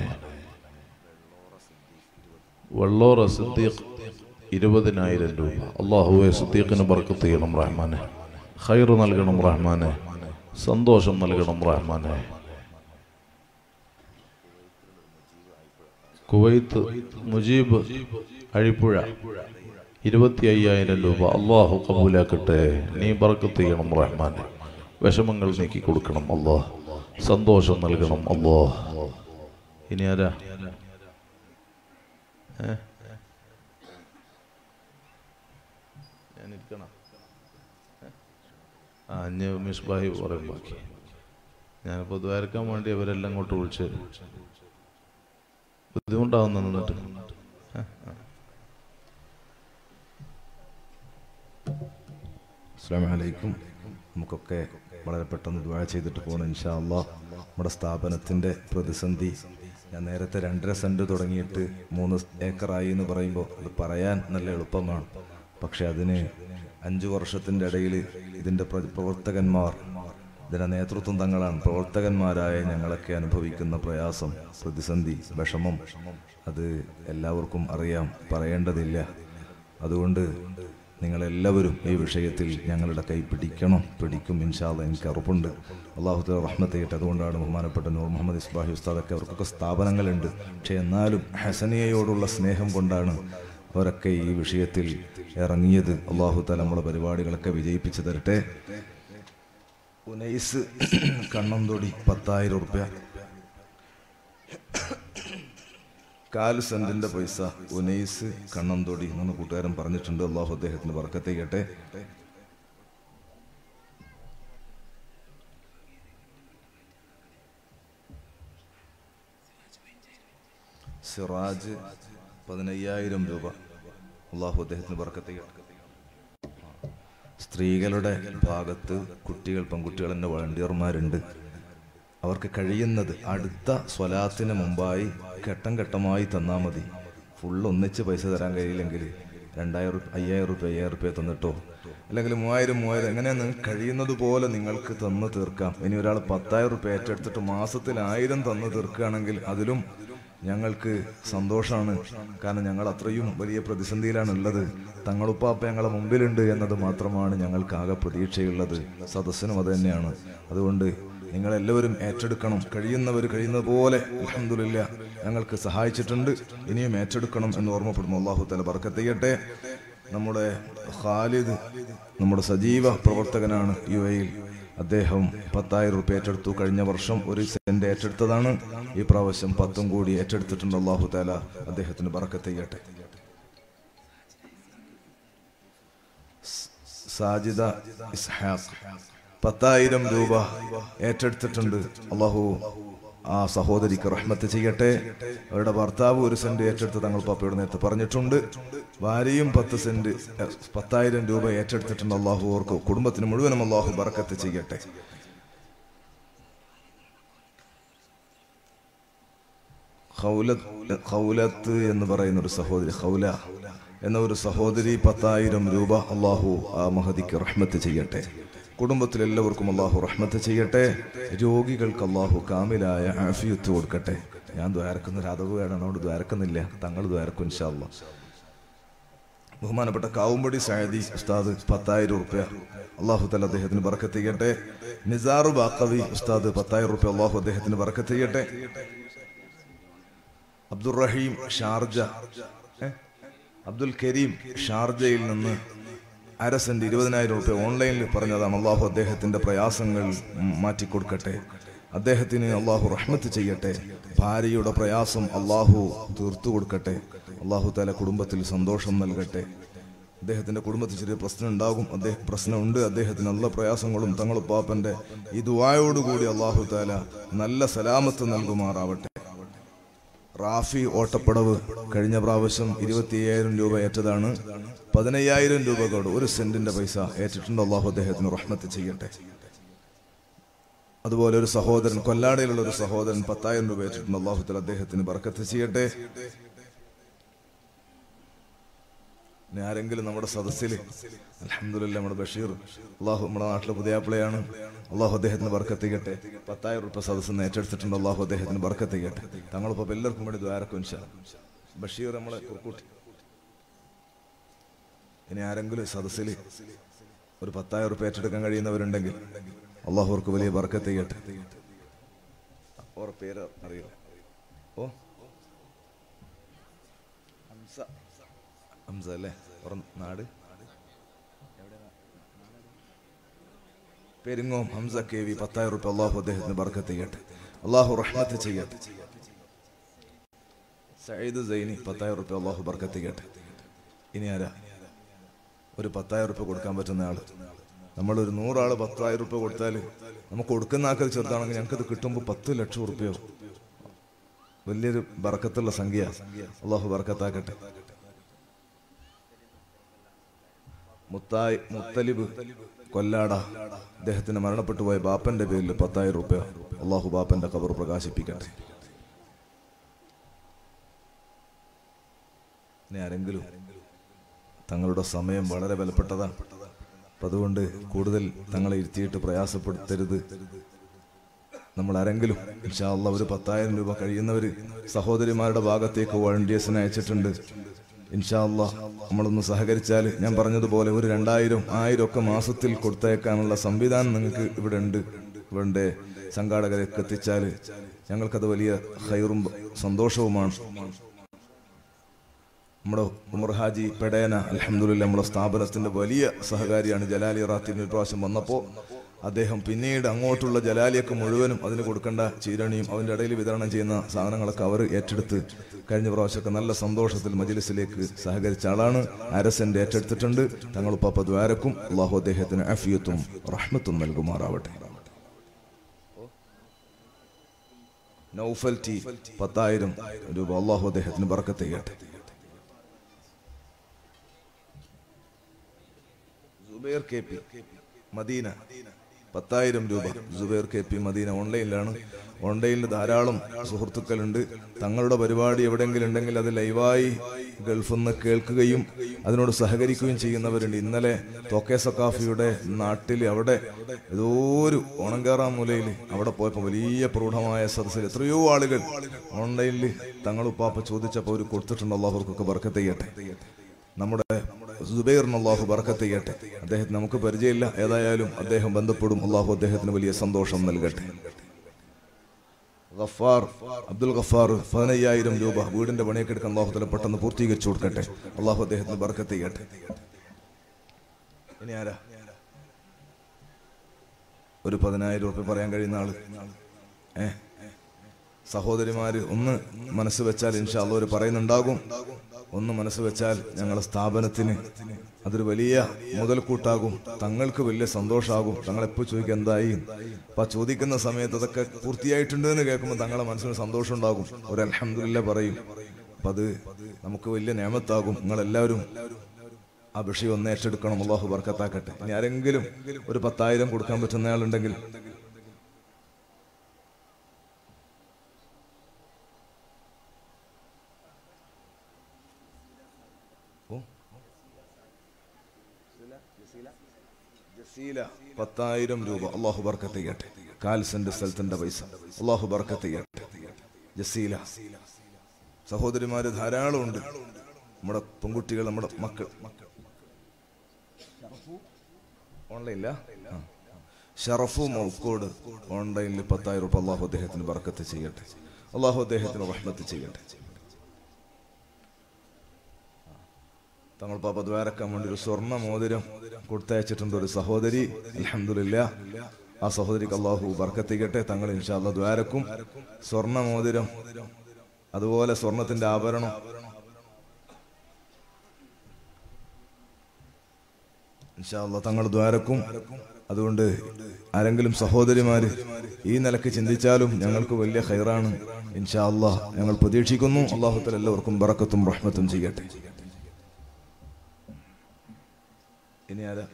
വെള്ളോറ സിദ്ദീഖ് ഇരുപതിനായിരം രൂപ. അള്ളാഹുവെ സിദ്ദീഖിന് ബർക്കത്ത് ചെയ്യണം റഹ്മാനെ. ഖൈർ നൽകണം റഹ്മാനെ. സന്തോഷം നൽകണം റഹ്മാനെ. കുവൈത്ത് മുജീബ് അഴിപ്പുഴ ഇരുപത്തി അയ്യായിരം രൂപ. അള്ളാഹു കബൂലാക്കട്ടെ. നീ ബർക്കത്ത് ചെയ്യണം റഹ്മാനെ. വിഷമങ്ങൾ നീക്കി കൊടുക്കണം അള്ളാഹ്. സന്തോഷം നൽകണം അള്ളാഹ്. ഇനി ആരാ? ഞാനിരിക്കണം. ആ അഞ്ഞ് മിസ്ബാഹി പറയും ബാക്കി. ഞാനിപ്പോൾ ദ്വാരക്കാൻ വേണ്ടി അവരെല്ലാം അങ്ങോട്ട് വിളിച്ച് ബുദ്ധിമുട്ടാവുന്ന നിന്നിട്ട് അസ്സലാമു അലൈക്കും. നമുക്കൊക്കെ വളരെ പെട്ടെന്ന് ദുആ ചെയ്തിട്ട് പോകണം ഇൻഷാ അല്ലാഹ്. നമ്മുടെ സ്ഥാപനത്തിൻ്റെ പ്രതിസന്ധി, ഞാൻ നേരത്തെ രണ്ടര സെൻറ്റ് തുടങ്ങിയിട്ട് മൂന്ന് ഏക്കറായി എന്ന് പറയുമ്പോൾ അത് പറയാൻ നല്ല എളുപ്പമാണ്. പക്ഷെ അതിന് അഞ്ച് വർഷത്തിൻ്റെ ഇടയിൽ ഇതിൻ്റെ പ്രവർത്തകന്മാർ, ഇതിൻ്റെ നേതൃത്വം തങ്ങളാണ്, പ്രവർത്തകന്മാരായ ഞങ്ങളൊക്കെ അനുഭവിക്കുന്ന പ്രയാസം, പ്രതിസന്ധി, വിഷമം അത് എല്ലാവർക്കും അറിയാം, പറയേണ്ടതില്ല. അതുകൊണ്ട് നിങ്ങളെല്ലാവരും ഈ വിഷയത്തിൽ ഞങ്ങളുടെ കൈ പിടിക്കണം, പിടിക്കും ഇൻഷാ അല്ലാഹ്. എനിക്ക് ഉറപ്പുണ്ട്. അള്ളാഹു തആല റഹ്മത്ത് ചെയ്യട്ടെ. അതുകൊണ്ടാണ് ബഹുമാനപ്പെട്ട നൂർ മുഹമ്മദ് ഇസ്ബാഹി ഉസ്താദൊക്കെ, അവർക്കൊക്കെ സ്ഥാപനങ്ങളുണ്ട്, പക്ഷേ എന്നാലും ഹസനിയയോടുള്ള സ്നേഹം കൊണ്ടാണ് അവരൊക്കെ ഈ വിഷയത്തിൽ ഇറങ്ങിയത്. അള്ളാഹു തആല നമ്മുടെ പരിപാടികളൊക്കെ വിജയിപ്പിച്ചു തരട്ടെ. ഉനൈസ് കണ്ണന്തൊടി പത്തായിരം ഉറുപ്യ, കാല് സെന്റിന്റെ പൈസ. ഉനൈസ് കണ്ണന്തൊടി എന്നാണ് കൂട്ടുകാരൻ പറഞ്ഞിട്ടുണ്ട്. അള്ളാഹു അദ്ദേഹത്തിന് ബർക്കത്ത് ചെയ്യട്ടെ. സിറാജ് പതിനയ്യായിരം രൂപ. അള്ളാഹു അദ്ദേഹത്തിന് ബർക്കത്ത് ചെയ്യട്ടെ. സ്ത്രീകളുടെ ഭാഗത്ത് കുട്ടികൾ, പെൺകുട്ടികൾ തന്നെ വളണ്ടിയർമാരുണ്ട്. അവർക്ക് കഴിയുന്നത് അടുത്ത സ്വലാത്തിന് മുമ്പായി ഘട്ടം ഘട്ടമായി തന്നാൽ മതി. ഫുള്ള് ഒന്നിച്ച് പൈസ തരാൻ കഴിയില്ലെങ്കിൽ രണ്ടായിരം റുപ്യ അയ്യായിരം റുപ്യ അയ്യായിരം റുപ്യ തന്നിട്ടോ, അല്ലെങ്കിൽ മൂവായിരം മൂവായിരം എങ്ങനെയാണ് കഴിയുന്നത് പോലെ നിങ്ങൾക്ക് തന്നു തീർക്കാം. ഇനി ഒരാൾ പത്തായിരം റുപ്യ ഏറ്റെടുത്തിട്ട് മാസത്തിൽ ആയിരം തന്നു തീർക്കുകയാണെങ്കിൽ അതിലും ഞങ്ങൾക്ക് സന്തോഷമാണ്. കാരണം ഞങ്ങൾ അത്രയും വലിയ പ്രതിസന്ധിയിലാണ് ഉള്ളത്. തങ്ങളുപ്പാപ്പ ഞങ്ങളെ മുമ്പിലുണ്ട് എന്നത് മാത്രമാണ് ഞങ്ങൾക്കാകെ പ്രതീക്ഷയുള്ളത്. സദസ്സിനും അത് തന്നെയാണ്. അതുകൊണ്ട് നിങ്ങളെല്ലാവരും ഏറ്റെടുക്കണം. കഴിയുന്നവർ കഴിയുന്നത് പോലെ അൽഹംദുലില്ലാ ഞങ്ങൾക്ക് സഹായിച്ചിട്ടുണ്ട്. ഇനിയും ഏറ്റെടുക്കണം എന്ന് ഓർമ്മപ്പെടുന്നു. അല്ലാഹു തആല ബർക്കത്ത് ചെയ്യട്ടെ. നമ്മുടെ ഖാലിദ് നമ്മുടെ സജീവ പ്രവർത്തകനാണ് യു എയിൽ. അദ്ദേഹം പത്തായിരം റുപ്യ ഏറ്റെടുത്തു. കഴിഞ്ഞ വർഷം ഒരു സെന്റ് ഏറ്റെടുത്തതാണ്. ഈ പ്രാവശ്യം പത്തും കൂടി ഏറ്റെടുത്തിട്ടുണ്ട്. അല്ലാഹു തആല അദ്ദേഹത്തിന് ബർക്കത്ത് ചെയ്യട്ടെ. സാജിദ ഇസ്ഹാഖ് പത്തായിരം രൂപ ഏറ്റെടുത്തിട്ടുണ്ട്. അള്ളാഹു ആ സഹോദരിക്ക് റഹ്മത്ത് ചെയ്യട്ടെ. അവരുടെ ഭർത്താവ് ഒരു സെന്റ് ഏറ്റെടുത്ത് തങ്ങൾ പാപ്പയോട് നേരത്തെ പറഞ്ഞിട്ടുണ്ട്. ഭാര്യയും പത്ത് സെന്റ് പത്തായിരം രൂപ ഏറ്റെടുത്തിട്ടുണ്ട്. അള്ളാഹു ഓർക്ക് കുടുംബത്തിന് മുഴുവനും അള്ളാഹു ബർക്കത്ത് ചെയ്യട്ടെ. ഖൗലത്ത് ഖൗലത്ത് എന്ന് പറയുന്ന ഒരു സഹോദരി, ഖൗല എന്ന ഒരു സഹോദരി പത്തായിരം രൂപ. അള്ളാഹു ആ മഹദിക്ക് റഹ്മത്ത് ചെയ്യട്ടെ. കുടുംബത്തിലെല്ലാവർക്കും അള്ളാഹു റഹ്മത്ത് ചെയ്യട്ടെ. രോഗികൾക്ക് അള്ളാഹു കാമിലായ ആഫിയത്ത് കൊടുക്കട്ടെ. ഞാൻ ദ്വാരക്കുന്ന രാധവ് വേണം, അതുകൊണ്ട് ദ്വാരക്കുന്നില്ല, തങ്ങൾ ദ്വാരക്കും ഇൻഷാ അല്ലാഹ്. ബഹുമാനപ്പെട്ട കാവുമ്പടി സഅദി ഉസ്താദ് പത്തായിരം റുപ്യ. അള്ളാഹു തആല അദ്ദേഹത്തിന് ബർക്കത്ത് ചെയ്യട്ടെ. നിസാറു ബാഖവി ഉസ്താദ് പത്തായിരം റുപ്യ. അള്ളാഹു അദ്ദേഹത്തിന് ബർക്കത്ത് ചെയ്യട്ടെ. അബ്ദുർ റഹീം ഷാർജ, അബ്ദുൽ കരീം ഷാർജയിൽ നിന്ന് അര സെന്റ് ഇരുപതിനായിരം റുപ്യ ഓൺലൈനിൽ പറഞ്ഞതാണ്. അള്ളാഹു അദ്ദേഹത്തിന്റെ പ്രയാസങ്ങൾ മാറ്റിക്കൊടുക്കട്ടെ. അദ്ദേഹത്തിന് അള്ളാഹു റഹ്മത്ത് ചെയ്യട്ടെ. ഭാര്യയുടെ പ്രയാസം അള്ളാഹു തീർത്തു കൊടുക്കട്ടെ. അള്ളാഹു തആല കുടുംബത്തിൽ സന്തോഷം നൽകട്ടെ. അദ്ദേഹത്തിന്റെ കുടുംബത്തിൽ ചെറിയ പ്രശ്നം ഉണ്ടാകും, അദ്ദേഹം പ്രശ്നമുണ്ട്, അദ്ദേഹത്തിന് നല്ല പ്രയാസങ്ങളും തങ്ങളുപ്പാപ്പന്റെ ഈ ദുആയോടുകൂടി അല്ലാഹു തആല നല്ല സലാമത്ത് നൽകുമാറാവട്ടെ. റാഫി ഓട്ടപ്പടവ് കഴിഞ്ഞ പ്രാവശ്യം ഇരുപത്തി അയ്യായിരം രൂപ ഏറ്റതാണ്. പതിനയ്യായിരം രൂപയോട് ഒരു സെന്റിന്റെ പൈസ ഏറ്റിട്ടുണ്ട്. അല്ലാഹു അദ്ദേഹത്തിന് റഹ്മത്ത് ചെയ്യട്ടെ. അതുപോലെ ഒരു സഹോദരൻ, കൊല്ലാടയിലുള്ള ഒരു സഹോദരൻ പത്തായിരം രൂപ ഏറ്റിട്ടുണ്ട്. അല്ലാഹു തആല അദ്ദേഹത്തിന് ബർക്കത്ത് ചെയ്യട്ടെ. ഇനി ആരെങ്കിലും നമ്മുടെ സദസ്സിൽ അൽഹംദുലില്ലാ നമ്മുടെ ബഷീർ, അള്ളാഹു നമ്മുടെ നാട്ടിലെ പുതിയാപ്പിളയാണ്, അള്ളാഹു അദ്ദേഹത്തിന് ബർക്കത്ത് ചെയ്യട്ടെ. പത്തായിരം റുപ്യ സദസ്സിന് ഏറ്റെടുത്തിട്ടുണ്ട്. അള്ളാഹു അദ്ദേഹത്തിന് ബർക്കത്ത് ചെയ്യട്ടെ. തങ്ങളിപ്പോൾ എല്ലാവർക്കും വേണ്ടി ദ്വാരക്കും ഇൻഷാ അല്ലാഹ്. ബഷീർ നമ്മളെ കുർക്കൂട്ടി. ഇനി ആരെങ്കിലും സദസ്സിൽ ഒരു പത്തായിരം റുപ്യ ഏറ്റെടുക്കാൻ കഴിയുന്നവരുണ്ടെങ്കിൽ അള്ളാഹു അവർക്ക് വലിയ ബർക്കത്ത് ചെയ്യട്ടെ. ഓർ പേര് അറിയില്ല. ഓ ഹംസ ഹംസ അല്ലേ, നാട് പെരിങ്ങോം ഹംസ കെ വി പത്തായിരം റുപ്യ അള്ളാഹു അദ്ദേഹത്തിന് ബർക്കത്ത് ചെയ്യട്ടെ. അള്ളാഹു റഹ്മത്ത് ചെയ്യട്ടെ. സയ്യിദ് സൈനി പത്തായിരം റുപ്യ അള്ളാഹു ബർക്കത്ത് ചെയ്യട്ടെ. ഇനി ആരാ ഒരു പത്തായിരം റുപ്യ കൊടുക്കാൻ പറ്റുന്ന ആള്? നമ്മളൊരു നൂറാള് പത്തായിരം റുപ്യ കൊടുത്താൽ നമുക്ക് കൊടുക്കുന്ന ആക്കൽ ചെറുതാണെങ്കിൽ ഞങ്ങൾക്കത് കിട്ടുമ്പോൾ പത്ത് ലക്ഷം റുപ്യോ വലിയൊരു ബർക്കത്തുള്ള സംഖ്യ. അള്ളാഹു ബർക്കത്താക്കട്ടെ. മുത്തായി മുത്തലിബ് കൊല്ലാട, അദ്ദേഹത്തിന് മരണപ്പെട്ടു പോയ ബാപ്പന്റെ പേരിൽ പത്തായിരം റുപ്യ അള്ളാഹു ബാപ്പന്റെ ഖബർ പ്രകാശിപ്പിക്കട്ടെ. ഇനി ആരെങ്കിലും, തങ്ങളുടെ സമയം വളരെ വിലപ്പെട്ടതാണ്, അപ്പം അതുകൊണ്ട് കൂടുതൽ തങ്ങളെ ഇരുത്തിയിട്ട് പ്രയാസപ്പെടുത്തരുത്. നമ്മൾ ആരെങ്കിലും ഇൻഷാ അല്ലാഹ് ഒരു പത്തായിരം രൂപ കഴിയുന്നവർ സഹോദരിമാരുടെ ഭാഗത്തേക്ക് വോളണ്ടിയേഴ്സിനെ അയച്ചിട്ടുണ്ട്. ഇൻഷാ അല്ലാഹ് നമ്മളൊന്ന് സഹകരിച്ചാൽ ഞാൻ പറഞ്ഞതുപോലെ ഒരു രണ്ടായിരം ആയിരം ഒക്കെ മാസത്തിൽ കൊടുത്തയക്കാനുള്ള സംവിധാനം നിങ്ങൾക്ക് ഇവിടെ ഉണ്ട്. ഇവിടെ സംഘാടകരൊക്കെ എത്തിച്ചാൽ ഞങ്ങൾക്കത് വലിയ ഖൈറും സന്തോഷവുമാണ്. നമ്മുടെ ഉമർ ഹാജി പെടേന അൽഹംദുലില്ലാ നമ്മുടെ സ്ഥാപനത്തിന്റെ വലിയ സഹകാരിയാണ്. ജലാലി റാത്തീബിന് പ്രാവശ്യം വന്നപ്പോൾ അദ്ദേഹം പിന്നീട് അങ്ങോട്ടുള്ള ജലാലിയൊക്കെ മുഴുവനും അതിന് കൊടുക്കേണ്ട ചീരണിയും അതിൻ്റെ ഇടയിൽ വിതരണം ചെയ്യുന്ന സാധനങ്ങളൊക്കെ അവർ ഏറ്റെടുത്ത് കഴിഞ്ഞ പ്രാവശ്യമൊക്കെ നല്ല സന്തോഷത്തിൽ മജ്ലിസിലേക്ക് സഹകരിച്ച ആളാണ്. അരസെന്റ് ഏറ്റെടുത്തിട്ടുണ്ട്. തങ്ങളുപ്പാപ്പ ദ്വാരക്കും അള്ളാഹു അദ്ദേഹത്തിന് അഫിയത്തും റഹ്മത്തും നൽകുമാറാവട്ടെ. നൗഫൽ ടി പത്തായിരം രൂപ അള്ളാഹു അദ്ദേഹത്തിന് ബർക്കത്ത് ചെയ്യട്ടെ. സുബൈർ കെ പി മദീന പത്തായിരം രൂപ. സുബൈർ കെ പി മദീന ഓൺലൈനിലാണ്. ഓൺലൈനിൽ ധാരാളം സുഹൃത്തുക്കളുണ്ട്. തങ്ങളുടെ പരിപാടി എവിടെയെങ്കിലും ഉണ്ടെങ്കിൽ അത് ലൈവായി ഗൾഫിൽ നിന്ന് കേൾക്കുകയും അതിനോട് സഹകരിക്കുകയും ചെയ്യുന്നവരുണ്ട്. ഇന്നലെ തോക്കെ സക്കാഫിയുടെ നാട്ടിൽ അവിടെ ഏതോ ഒരു ഓണങ്കാറാം മൂലയിൽ അവിടെ പോയപ്പോൾ വലിയ പ്രൗഢമായ സദസ്സിൽ എത്രയോ ആളുകൾ ഓൺലൈനിൽ തങ്ങളുപ്പാപ്പ ചോദിച്ചപ്പോൾ അവർ കൊടുത്തിട്ടുണ്ട്. അല്ലാഹു അവർക്കൊക്കെ ബർക്കത്ത് ചെയ്യട്ടെ. നമ്മുടെ സുബൈറിന് അല്ലാഹു ബർക്കത്ത് ചെയ്യട്ടെ. അദ്ദേഹത്തിന് നമുക്ക് പരിചയമില്ല, ഏതായാലും അദ്ദേഹം ബന്ധപ്പെടും. അല്ലാഹു അദ്ദേഹത്തിന് വലിയ സന്തോഷം നൽകട്ടെ. ഗഫാർ അബ്ദുൽ ഗഫാർ പതിനയ്യായിരം രൂപ വീടിന്റെ പണിയൊക്കെ എടുക്കാൻ അല്ലാഹു തആല പെട്ടെന്ന് പൂർത്തീകരിച്ചു കൊടുക്കട്ടെ. അല്ലാഹു അദ്ദേഹത്തിന് ബർക്കത്ത് ചെയ്യട്ടെ. ഇനി ആരാ ഒരു പതിനായിരം രൂപ പറയാൻ കഴിയുന്ന ആള്? ഏ സഹോദരിമാര് ഒന്ന് മനസ്സ് വെച്ചാൽ ഇൻഷാ അല്ലാഹ് ഒരു പറയുന്നുണ്ടാകും. ഒന്ന് മനസ്സ് വെച്ചാൽ ഞങ്ങളുടെ സ്ഥാപനത്തിന് അതൊരു വലിയ മുതൽക്കൂട്ടാകും. തങ്ങൾക്ക് വലിയ സന്തോഷമാകും. തങ്ങളെപ്പോൾ ചോദിക്കുക എന്തായി, അപ്പൊ ചോദിക്കുന്ന സമയത്ത് അതൊക്കെ പൂർത്തിയായിട്ടുണ്ട് എന്ന് കേൾക്കുമ്പോൾ തങ്ങളുടെ മനസ്സിന് സന്തോഷം ഉണ്ടാകും. ഒരു അൽഹംദുലില്ലാ പറയും. അപ്പൊ അത് നമുക്ക് വലിയ നിഅമത്താകും. നിങ്ങളെല്ലാവരും ആ വിഷയം ഒന്ന് ഏറ്റെടുക്കണം. അല്ലാഹു ബർക്കത്താക്കട്ടെ. ഇനി ആരെങ്കിലും ഒരു പത്തായിരം കൊടുക്കാൻ പറ്റുന്ന ആളുണ്ടെങ്കിൽ പത്തായിരം രൂപ അള്ളാഹു ബർക്കത്ത് ചെയ്യട്ടെ. കാൽ സെന്റ് സ്ഥലത്തിന്റെ പൈസ അള്ളാഹു ബർക്കത്ത് ചെയ്യട്ടെ. ജസീല സഹോദരിമാര് ധാരാളം ഉണ്ട്. നമ്മുടെ പെൺകുട്ടികൾ, നമ്മുടെ മക്കൾ ഓൺലൈനില്ല. ഷറഫു മൗക്കോട് ഓൺലൈനിൽ പത്തായിരം രൂപ അള്ളാഹു അദ്ദേഹത്തിന് ബർക്കത്ത് ചെയ്യട്ടെ. അള്ളാഹു അദ്ദേഹത്തിന് റഹ്മത്ത് ചെയ്യട്ടെ. തങ്ങൾ പാപ്പ ദ്വാരക്കാൻ വേണ്ടി ഒരു സ്വർണ്ണ മോതിരം കൊടുത്തയച്ചിട്ടുണ്ട് ഒരു സഹോദരി. അൽഹംദുലില്ലാ ആ സഹോദരിക്ക് അല്ലാഹു ബർക്കത്ത് ചെയ്യട്ടെ. തങ്ങൾ ഇൻഷാ അല്ലാഹ് ദ്വാരക്കും. സ്വർണ്ണ മോതിരം അതുപോലെ സ്വർണത്തിന്റെ ആഭരണം ഇൻഷാ അല്ലാഹ് തങ്ങൾ ദ്വാരക്കും. അതുകൊണ്ട് ആരെങ്കിലും സഹോദരിമാര് ഈ നിലക്ക് ചിന്തിച്ചാലും ഞങ്ങൾക്ക് വലിയ ഖൈറാണ് ഇൻഷാ അല്ലാഹ് ഞങ്ങൾ പ്രതീക്ഷിക്കുന്നു. അല്ലാഹു തആല എല്ലാവർക്കും ബറക്കത്തും റഹ്മത്തും ചെയ്യട്ടെ. ഇനി ആരാ?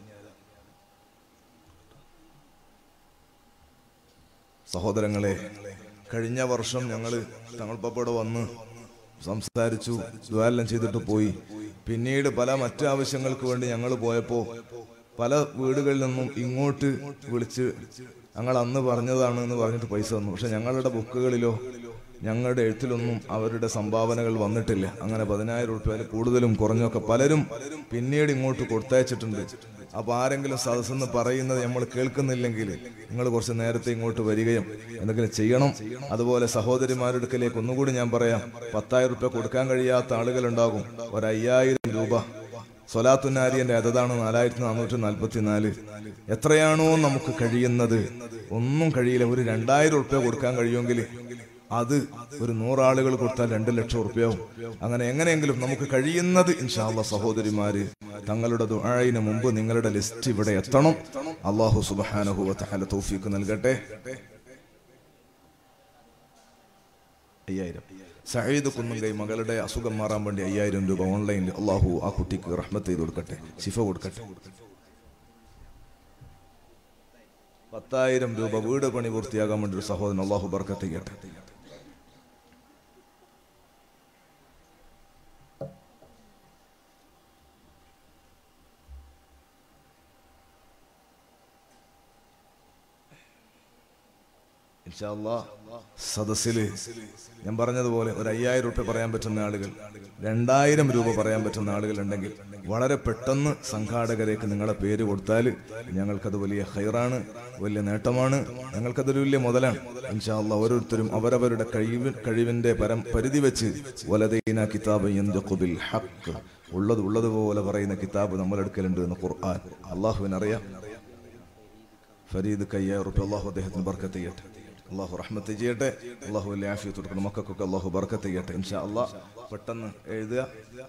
സഹോദരങ്ങളെ, കഴിഞ്ഞ വർഷം ഞങ്ങൾ തങ്ങൾ പപ്പയുടെ വന്ന് സംസാരിച്ചു, ദ്വാരം ചെയ്തിട്ട് പോയി. പിന്നീട് പല മറ്റു ആവശ്യങ്ങൾക്ക് വേണ്ടി ഞങ്ങൾ പോയപ്പോൾ പല വീടുകളിൽ നിന്നും ഇങ്ങോട്ട് വിളിച്ച് ഞങ്ങൾ അന്ന് പറഞ്ഞതാണ് എന്ന് പറഞ്ഞിട്ട് പൈസ തന്നു. പക്ഷെ ഞങ്ങളുടെ ബുക്കുകളിലോ ഞങ്ങളുടെ എഴുത്തിലൊന്നും അവരുടെ സംഭാവനകൾ വന്നിട്ടില്ല. അങ്ങനെ പതിനായിരം രൂപയിൽ കൂടുതലും കുറഞ്ഞൊക്കെ പലരും പിന്നീട് ഇങ്ങോട്ട് കൊടുത്തയച്ചിട്ടുണ്ട്. അപ്പൊ ആരെങ്കിലും സദസ്സെന്ന് പറയുന്നത് നമ്മൾ കേൾക്കുന്നില്ലെങ്കിൽ നിങ്ങൾ കുറച്ച് നേരത്തെ ഇങ്ങോട്ട് വരികയും എന്തെങ്കിലും ചെയ്യണം. അതുപോലെ സഹോദരിമാരുടെ അടുക്കലേക്ക് ഒന്നുകൂടി ഞാൻ പറയാം, പത്തായിരം രൂപ കൊടുക്കാൻ കഴിയാത്ത ആളുകളുണ്ടാകും. ഒരു അയ്യായിരം രൂപ സ്വലാത്തുനാരിയന്റെ അതതാണ് നാലായിരത്തി നാനൂറ്റി നാൽപ്പത്തി നാല്. എത്രയാണോ നമുക്ക് കഴിയുന്നത്, ഒന്നും കഴിയില്ല. ഒരു രണ്ടായിരം ഉറുപ്പ്യ കൊടുക്കാൻ കഴിയുമെങ്കിൽ അത് ഒരു നൂറാളുകൾ കൊടുത്താൽ രണ്ട് ലക്ഷം ഉറുപ്പ്യാവും. അങ്ങനെ എങ്ങനെയെങ്കിലും നമുക്ക് കഴിയുന്നത് ഇൻഷാ അല്ലാഹ് സഹോദരിമാര് തങ്ങളുടെ ദുആഇന് മുമ്പ് നിങ്ങളുടെ ലിസ്റ്റ് ഇവിടെ എത്തണം. അല്ലാഹു സുബ്ഹാനഹു വ തആല തൗഫീഖ് നൽകട്ടെ. അയ്യായിരം സഈദ് കുന്നുങ്കൈ മകളുടെ അസുഖം മാറാൻ വേണ്ടി അയ്യായിരം രൂപ ഓൺലൈനിൽ. അല്ലാഹു ആ കുട്ടിക്ക് റഹ്മത്ത് ചെയ്ത് കൊടുക്കട്ടെ, ശിഫ കൊടുക്കട്ടെ. പത്തായിരം രൂപ വീട് പണി പൂർത്തിയാകാൻ വേണ്ടി ഒരു സഹോദരൻ. അല്ലാഹു ബർക്കത്ത് ചെയ്യട്ടെ. ഇൻഷാ അല്ലാഹ് സദസ്സില് ഞാൻ പറഞ്ഞതുപോലെ ഒരു അയ്യായിരം രൂപ പറയാൻ പറ്റുന്ന ആളുകൾ, രണ്ടായിരം രൂപ പറയാൻ പറ്റുന്ന ആളുകൾ ഉണ്ടെങ്കിൽ വളരെ പെട്ടെന്ന് സംഘാടകരേക്ക് നിങ്ങളെ പേര് കൊടുത്താൽ ഞങ്ങൾക്കത് വലിയ ഖൈറാണ്, വലിയ നേട്ടമാണ്, ഞങ്ങൾക്കതൊരു വലിയ മുതലാണ്. ഇൻഷാ അല്ലാഹ് ഓരോരുത്തരും അവരവരുടെ കഴിവ് കഴിവിന്റെ പരം പരിധി വെച്ച് വലദൈന കിതാബൻ യൻദഖു ബിൽ ഹഖ്, ഉള്ളത് ഉള്ളതുപോലെ പറയുന്ന കിതാബ് നമ്മുടെ അടുക്കലുണ്ട് എന്ന് ഖുർആൻ. അല്ലാഹുവിനറിയാം. ഫരീദ് കയ്യായിരം രൂപ അല്ലാഹു അദ്ദേഹത്തിന് ബർക്കത്ത് ചെയ്യട്ടെ, അല്ലാഹു റഹ്മത്ത് ചെയ്യട്ടെ, അല്ലാഹു വലിയ ആഫിയത്ത് കൊടുക്കണം. മക്കൾക്കൊക്കെ അല്ലാഹു ബർക്കത്ത് ചെയ്യട്ടെ. ഇൻഷാ അല്ലാഹ് പെട്ടെന്ന് എഴുതുക.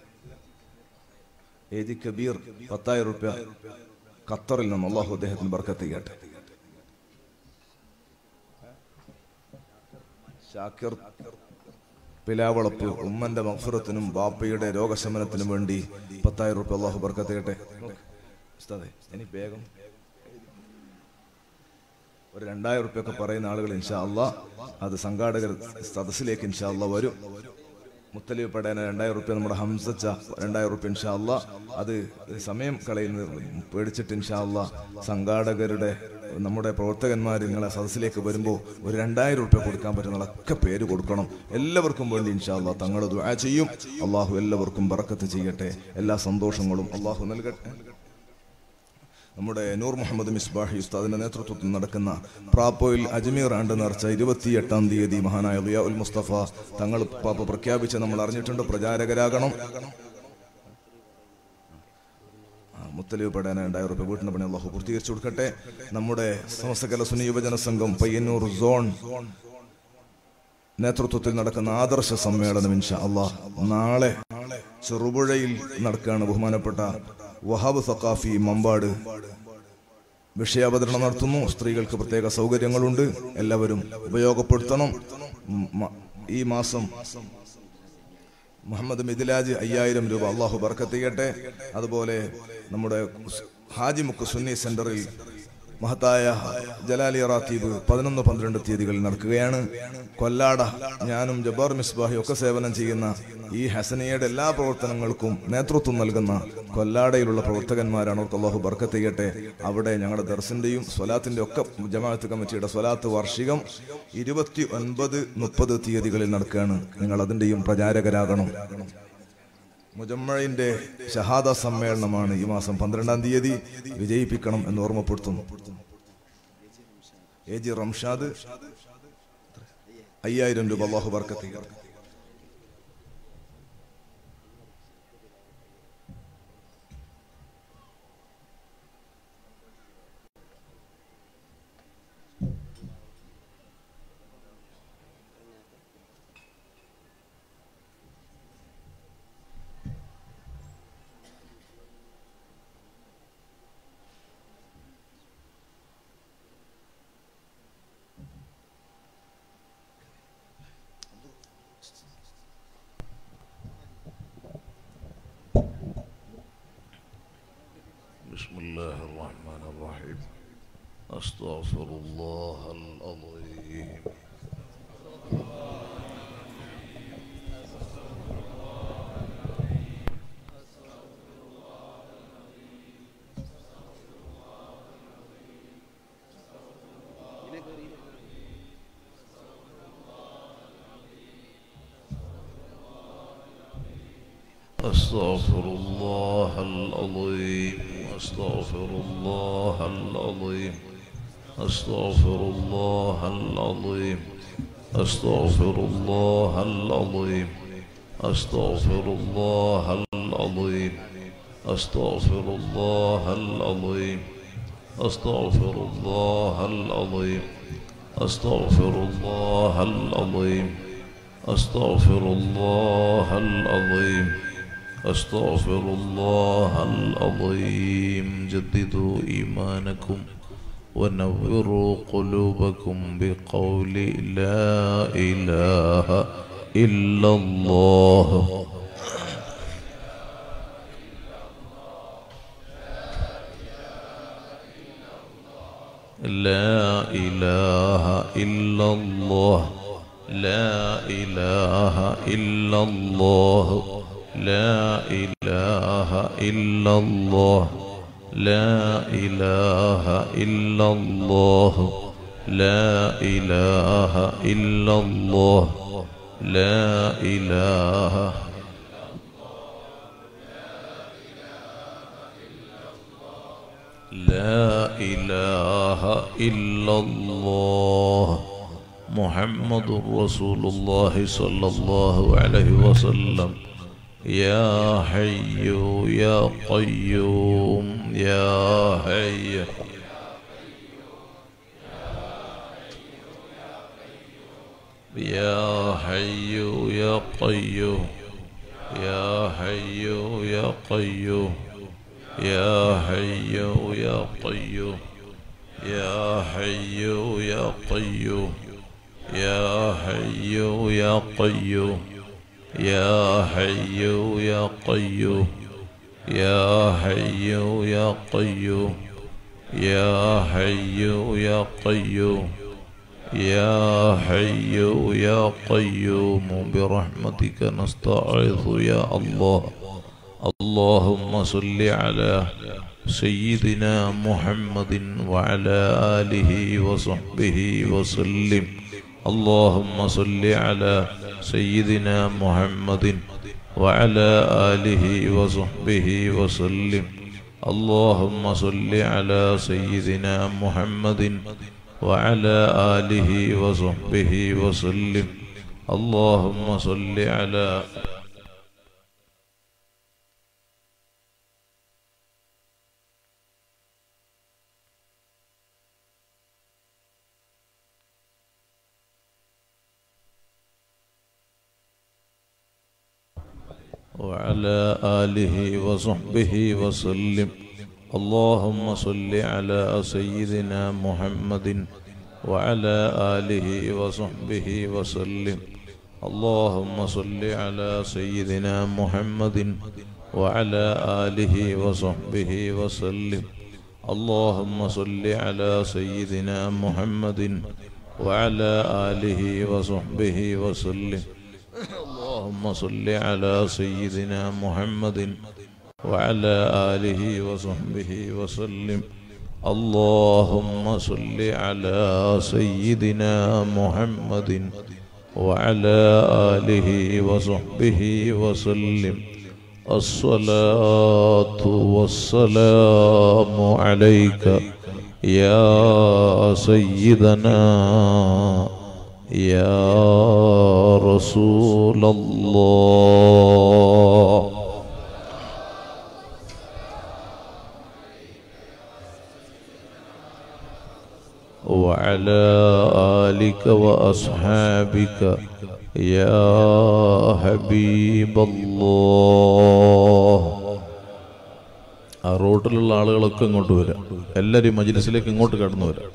ഏജി കബീർ പത്തായിരം രൂപ ഖത്തറിൽ നിന്ന്, അല്ലാഹു അദ്ദേഹത്തിന് ബർക്കത്ത് ചെയ്യട്ടെ. ഷാക്കിർ പിലാവളപ്പ് ഉമ്മന്റെ മഗ്ഫിറത്തിനും ബാപ്പയുടെ രോഗശമനത്തിനും വേണ്ടി പത്തായിരം രൂപ അല്ലാഹു ബർക്കത്ത് ചെയ്യട്ടെ. ഇനി വേഗം ഒരു രണ്ടായിരം റുപ്യൊക്കെ പറയുന്ന ആളുകൾ ഇൻഷാ അല്ലാഹ് അത് സംഘാടകർ സദസ്സിലേക്ക് ഇൻഷാ അല്ലാഹ് വരും. മുത്തലിബ് പടേന രണ്ടായിരം റുപ്യ, നമ്മുടെ ഹംസച്ച രണ്ടായിരം റുപ്യ ഇൻഷാ അല്ലാഹ്. അത് സമയം കളയുന്ന പേടിച്ചിട്ട് ഇൻഷാ അല്ലാഹ് സംഘാടകരുടെ നമ്മുടെ പ്രവർത്തകന്മാർ നിങ്ങളെ സദസ്സിലേക്ക് വരുമ്പോൾ ഒരു രണ്ടായിരം റുപ്യ കൊടുക്കാൻ പറ്റുന്നതൊക്കെ പേര് കൊടുക്കണം. എല്ലാവർക്കും വേണ്ടി ഇൻഷാ അല്ലാഹ് തങ്ങൾ ദുആ ചെയ്യും. അല്ലാഹു എല്ലാവർക്കും ബറക്കത്ത് ചെയ്യട്ടെ, എല്ലാ സന്തോഷങ്ങളും അല്ലാഹു നൽകട്ടെ. നമ്മുടെ നൂർ മുഹമ്മദ് മിസ്ബാഹി ഉസ്താദിന്റെ നേതൃത്വത്തിൽ നടക്കുന്ന പ്രാപ്പോയിൽ അജ്മീർ ആണ്ട് നേർച്ച ഇരുപത്തി എട്ടാം തീയതി മഹാനായ ളിയാ ഉൽ മുസ്തഫ തങ്ങൾ പാപ്പ പ്രഖ്യാപിച്ച് നമ്മൾ അറിഞ്ഞിട്ടുണ്ട്. പ്രചാരകരാകണം. മുത്തലിബ് പടേന രണ്ടായിരം രൂപ വീട്ടിന് പണി അല്ലാഹു പൂർത്തീകരിച്ചു കൊടുക്കട്ടെ. നമ്മുടെ സമസ്ത സുന്നി യുവജന സംഘം പയ്യന്നൂർ സോൺ നേതൃത്വത്തിൽ നടക്കുന്ന ആദർശ സമ്മേളനം ഇൻഷാ അല്ലാഹ് നാളെ ചെറുപുഴയിൽ നടക്കുകയാണ്. ബഹുമാനപ്പെട്ട വഹാബ് സഖാഫി മമ്പാട് വിഷയാവതരണം നടത്തുന്നു. സ്ത്രീകൾക്ക് പ്രത്യേക സൗകര്യങ്ങളുണ്ട്, എല്ലാവരും ഉപയോഗപ്പെടുത്തണം. ഈ മാസം മുഹമ്മദ് മിദിലാജ് അയ്യായിരം രൂപ അള്ളാഹു ബർക്കത്ത് ചെയ്യട്ടെ. അതുപോലെ നമ്മുടെ ഹാജി മുക്ക് സുന്നി സെന്ററിൽ മഹത്തായ ജലാലി റാത്തീബ് പതിനൊന്ന് പന്ത്രണ്ട് തീയതികളിൽ നടക്കുകയാണ്. കൊല്ലാട ഞാനും ജബ്ബാർ മിസ്ബാഹിയും ഒക്കെ സേവനം ചെയ്യുന്ന ഈ ഹസനിയയുടെ എല്ലാ പ്രവർത്തനങ്ങൾക്കും നേതൃത്വം നൽകുന്ന കൊല്ലാടയിലുള്ള പ്രവർത്തകന്മാരാണ്. അവർക്ക് അല്ലാഹു ബർക്കത്ത് ചെയ്യട്ടെ. അവിടെ ഞങ്ങളുടെ ദർസിന്റെയും സ്വലാത്തിന്റെ ഒക്കെ ജമാഅത്ത് കമ്മിറ്റിയുടെ സ്വലാത്ത് വാർഷികം ഇരുപത്തി ഒൻപത് മുപ്പത് തീയതികളിൽ നടക്കുകയാണ്. നിങ്ങൾ അതിന്റെയും പ്രചാരകരാകണം. മുജമ്മഴിന്റെ ഷഹാദ സമ്മേളനമാണ് ഈ മാസം പന്ത്രണ്ടാം തീയതി. വിജയിപ്പിക്കണം എന്ന് ഓർമ്മപ്പെടുത്തുന്നു. എ ജി റംഷാദ് അയ്യായിരം രൂപ അല്ലാഹു ബർക്കത്ത് ചെയ്യട്ടെ. أستغفر الله العظيم أستغفر الله العظيم أستغفر الله العظيم أستغفر الله العظيم أستغفر الله العظيم أستغفر الله العظيم أستغفر الله العظيم أستغفر الله العظيم أستغفر الله العظيم أستغفر الله العظيم أستغفر الله العظيم جددوا إيمانكم ونوروا قلوبكم بقول لا إله إلا الله لا إله إلا الله لا إله إلا الله لا إله إلا الله لا إله إلا الله لا إله إلا الله لا إله لا إله إلا الله محمد رسول الله صلى الله عليه وسلم يا حي يا قيوم يا حي يا حي يا قيوم يا حي يا قيوم يا حي يا قيوم يا حي يا قيوم يا حي يا قيوم يا حي يا قيوم يا حي يا قيوم يا حي يا قيوم يا حي يا قيوم برحمتك نستعيذ يا الله اللهم صل على سيدنا محمد وعلى آله وصحبه وسلم اللهم صل على سيدنا محمد وعلى آله وصحبه وسلم اللهم صل على سيدنا محمد وعلى آله وصحبه وسلم اللهم صل على وعلى آله وصحبه وسلم اللهم صل على سيدنا محمد وعلى آله وصحبه وسلم اللهم صل على سيدنا محمد وعلى آله وصحبه وسلم اللهم صل على سيدنا محمد وعلى آله وصحبه وسلم اللهم صل على سيدنا محمد وعلى آله وصحبه وسلم اللهم صل على سيدنا محمد وعلى آله وصحبه وسلم الصلاة والسلام عليك يا سيدنا يا رسول الله وعلى آلك وأصحابك يا حبيب الله ആ റോഡിലുള്ള ആളുകളൊക്കെ ഇങ്ങോട്ട് വരാം എല്ലാവരും മജ്‌ലിസിലേക്ക് ഇങ്ങോട്ട് കടന്നു വരാം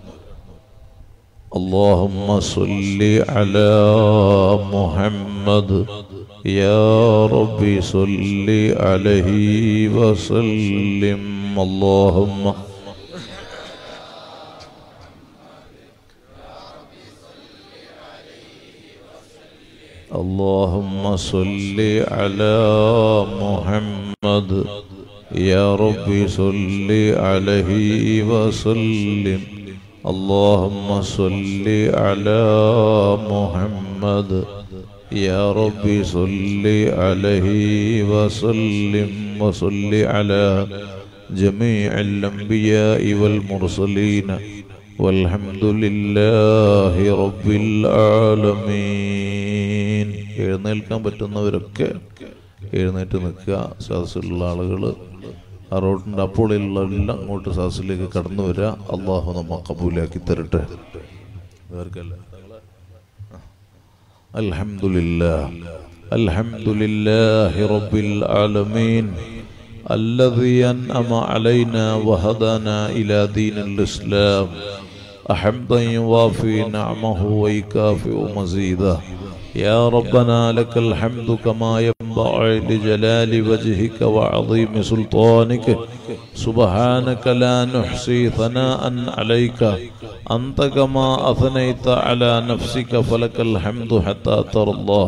اللهم صل على محمد يا رب صل عليه وسلم اللهم اللهم صل على محمد يا رب صل عليه وسلم اللهم صل على محمد يا رب صل عليه وسلم وصل على جميع الأنبياء والمرسلين والحمد لله رب العالمين. എഴുന്നേൽക്കാൻ പറ്റുന്നവരൊക്കെ എഴുന്നേറ്റ് നിൽക്കുക. സദസ്സിലുള്ള ആളുകൾ ആ റോഡിൻ്റെ അപ്പോഴുള്ള എല്ലാം അങ്ങോട്ട് സദസ്സിലേക്ക് കടന്നു വരിക. അള്ളാഹു നമ്മ കബൂലാക്കി തരട്ടെ. അൽഹംദുലില്ലാഹ് അൽഹംദുലില്ലാഹി റബ്ബിൽ ആലമീൻ الذي أنعم علينا وهدانا إلى دين الإسلام حمدا يوافي نعمه ويكافئ مزيده. يا ربنا لك الحمد كما ينبغي لجلال وجهك وعظيم سلطانك سبحانك لا نحصي ثناء عليك أنت كما أثنيت على نفسك فلك الحمد حتى ترى الله.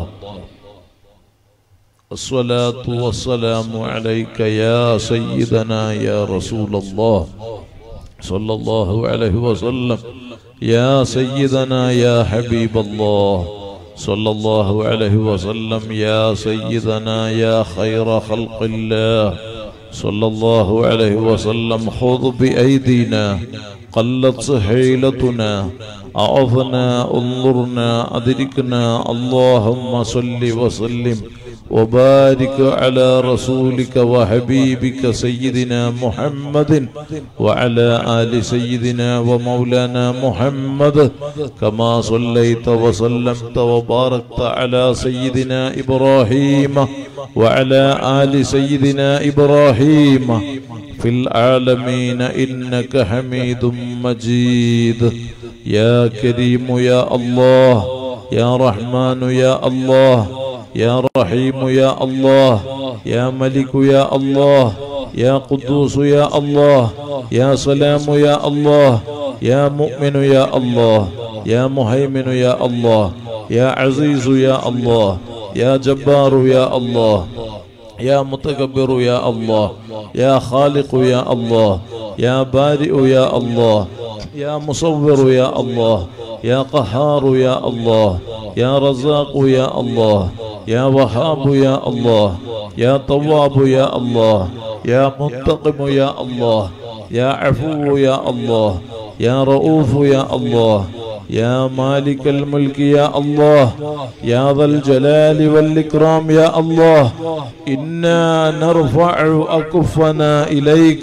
الصلاة والسلام عليك يا سيدنا يا رسول الله صلى الله عليه وسلم يا سيدنا يا حبيب الله صلى الله عليه وسلم يا سيدنا يا خير خلق الله صلى الله عليه وسلم. خذ بأيدينا قلت حيلتنا أعظنا انظرنا أدركنا. اللهم صل وسلم وبارك على رسولك وحبيبك سيدنا محمد وعلى آل سيدنا ومولانا محمد كما صليت وسلمت وباركت على سيدنا إبراهيم وعلى آل سيدنا إبراهيم في العالمين إنك حميد مجيد. يا كريم يا الله يا رحمن يا الله يا رحيم يا الله يا ملك يا الله يا قدوس يا الله يا سلام يا الله يا مؤمن يا الله يا مهيمن يا الله يا عزيز يا الله يا جبار يا الله يا متكبر يا الله يا خالق يا الله يا بارئ يا الله يا مصور يا الله يا قهار يا الله يا رزاق يا الله يا وهاب يا الله يا طواب يا الله يا منتقم يا الله يا عفو يا الله يا رؤوف يا الله يا مالك الملك يا الله يا ذا الجلال والإكرام يا الله. إنا نرفع أكفنا إليك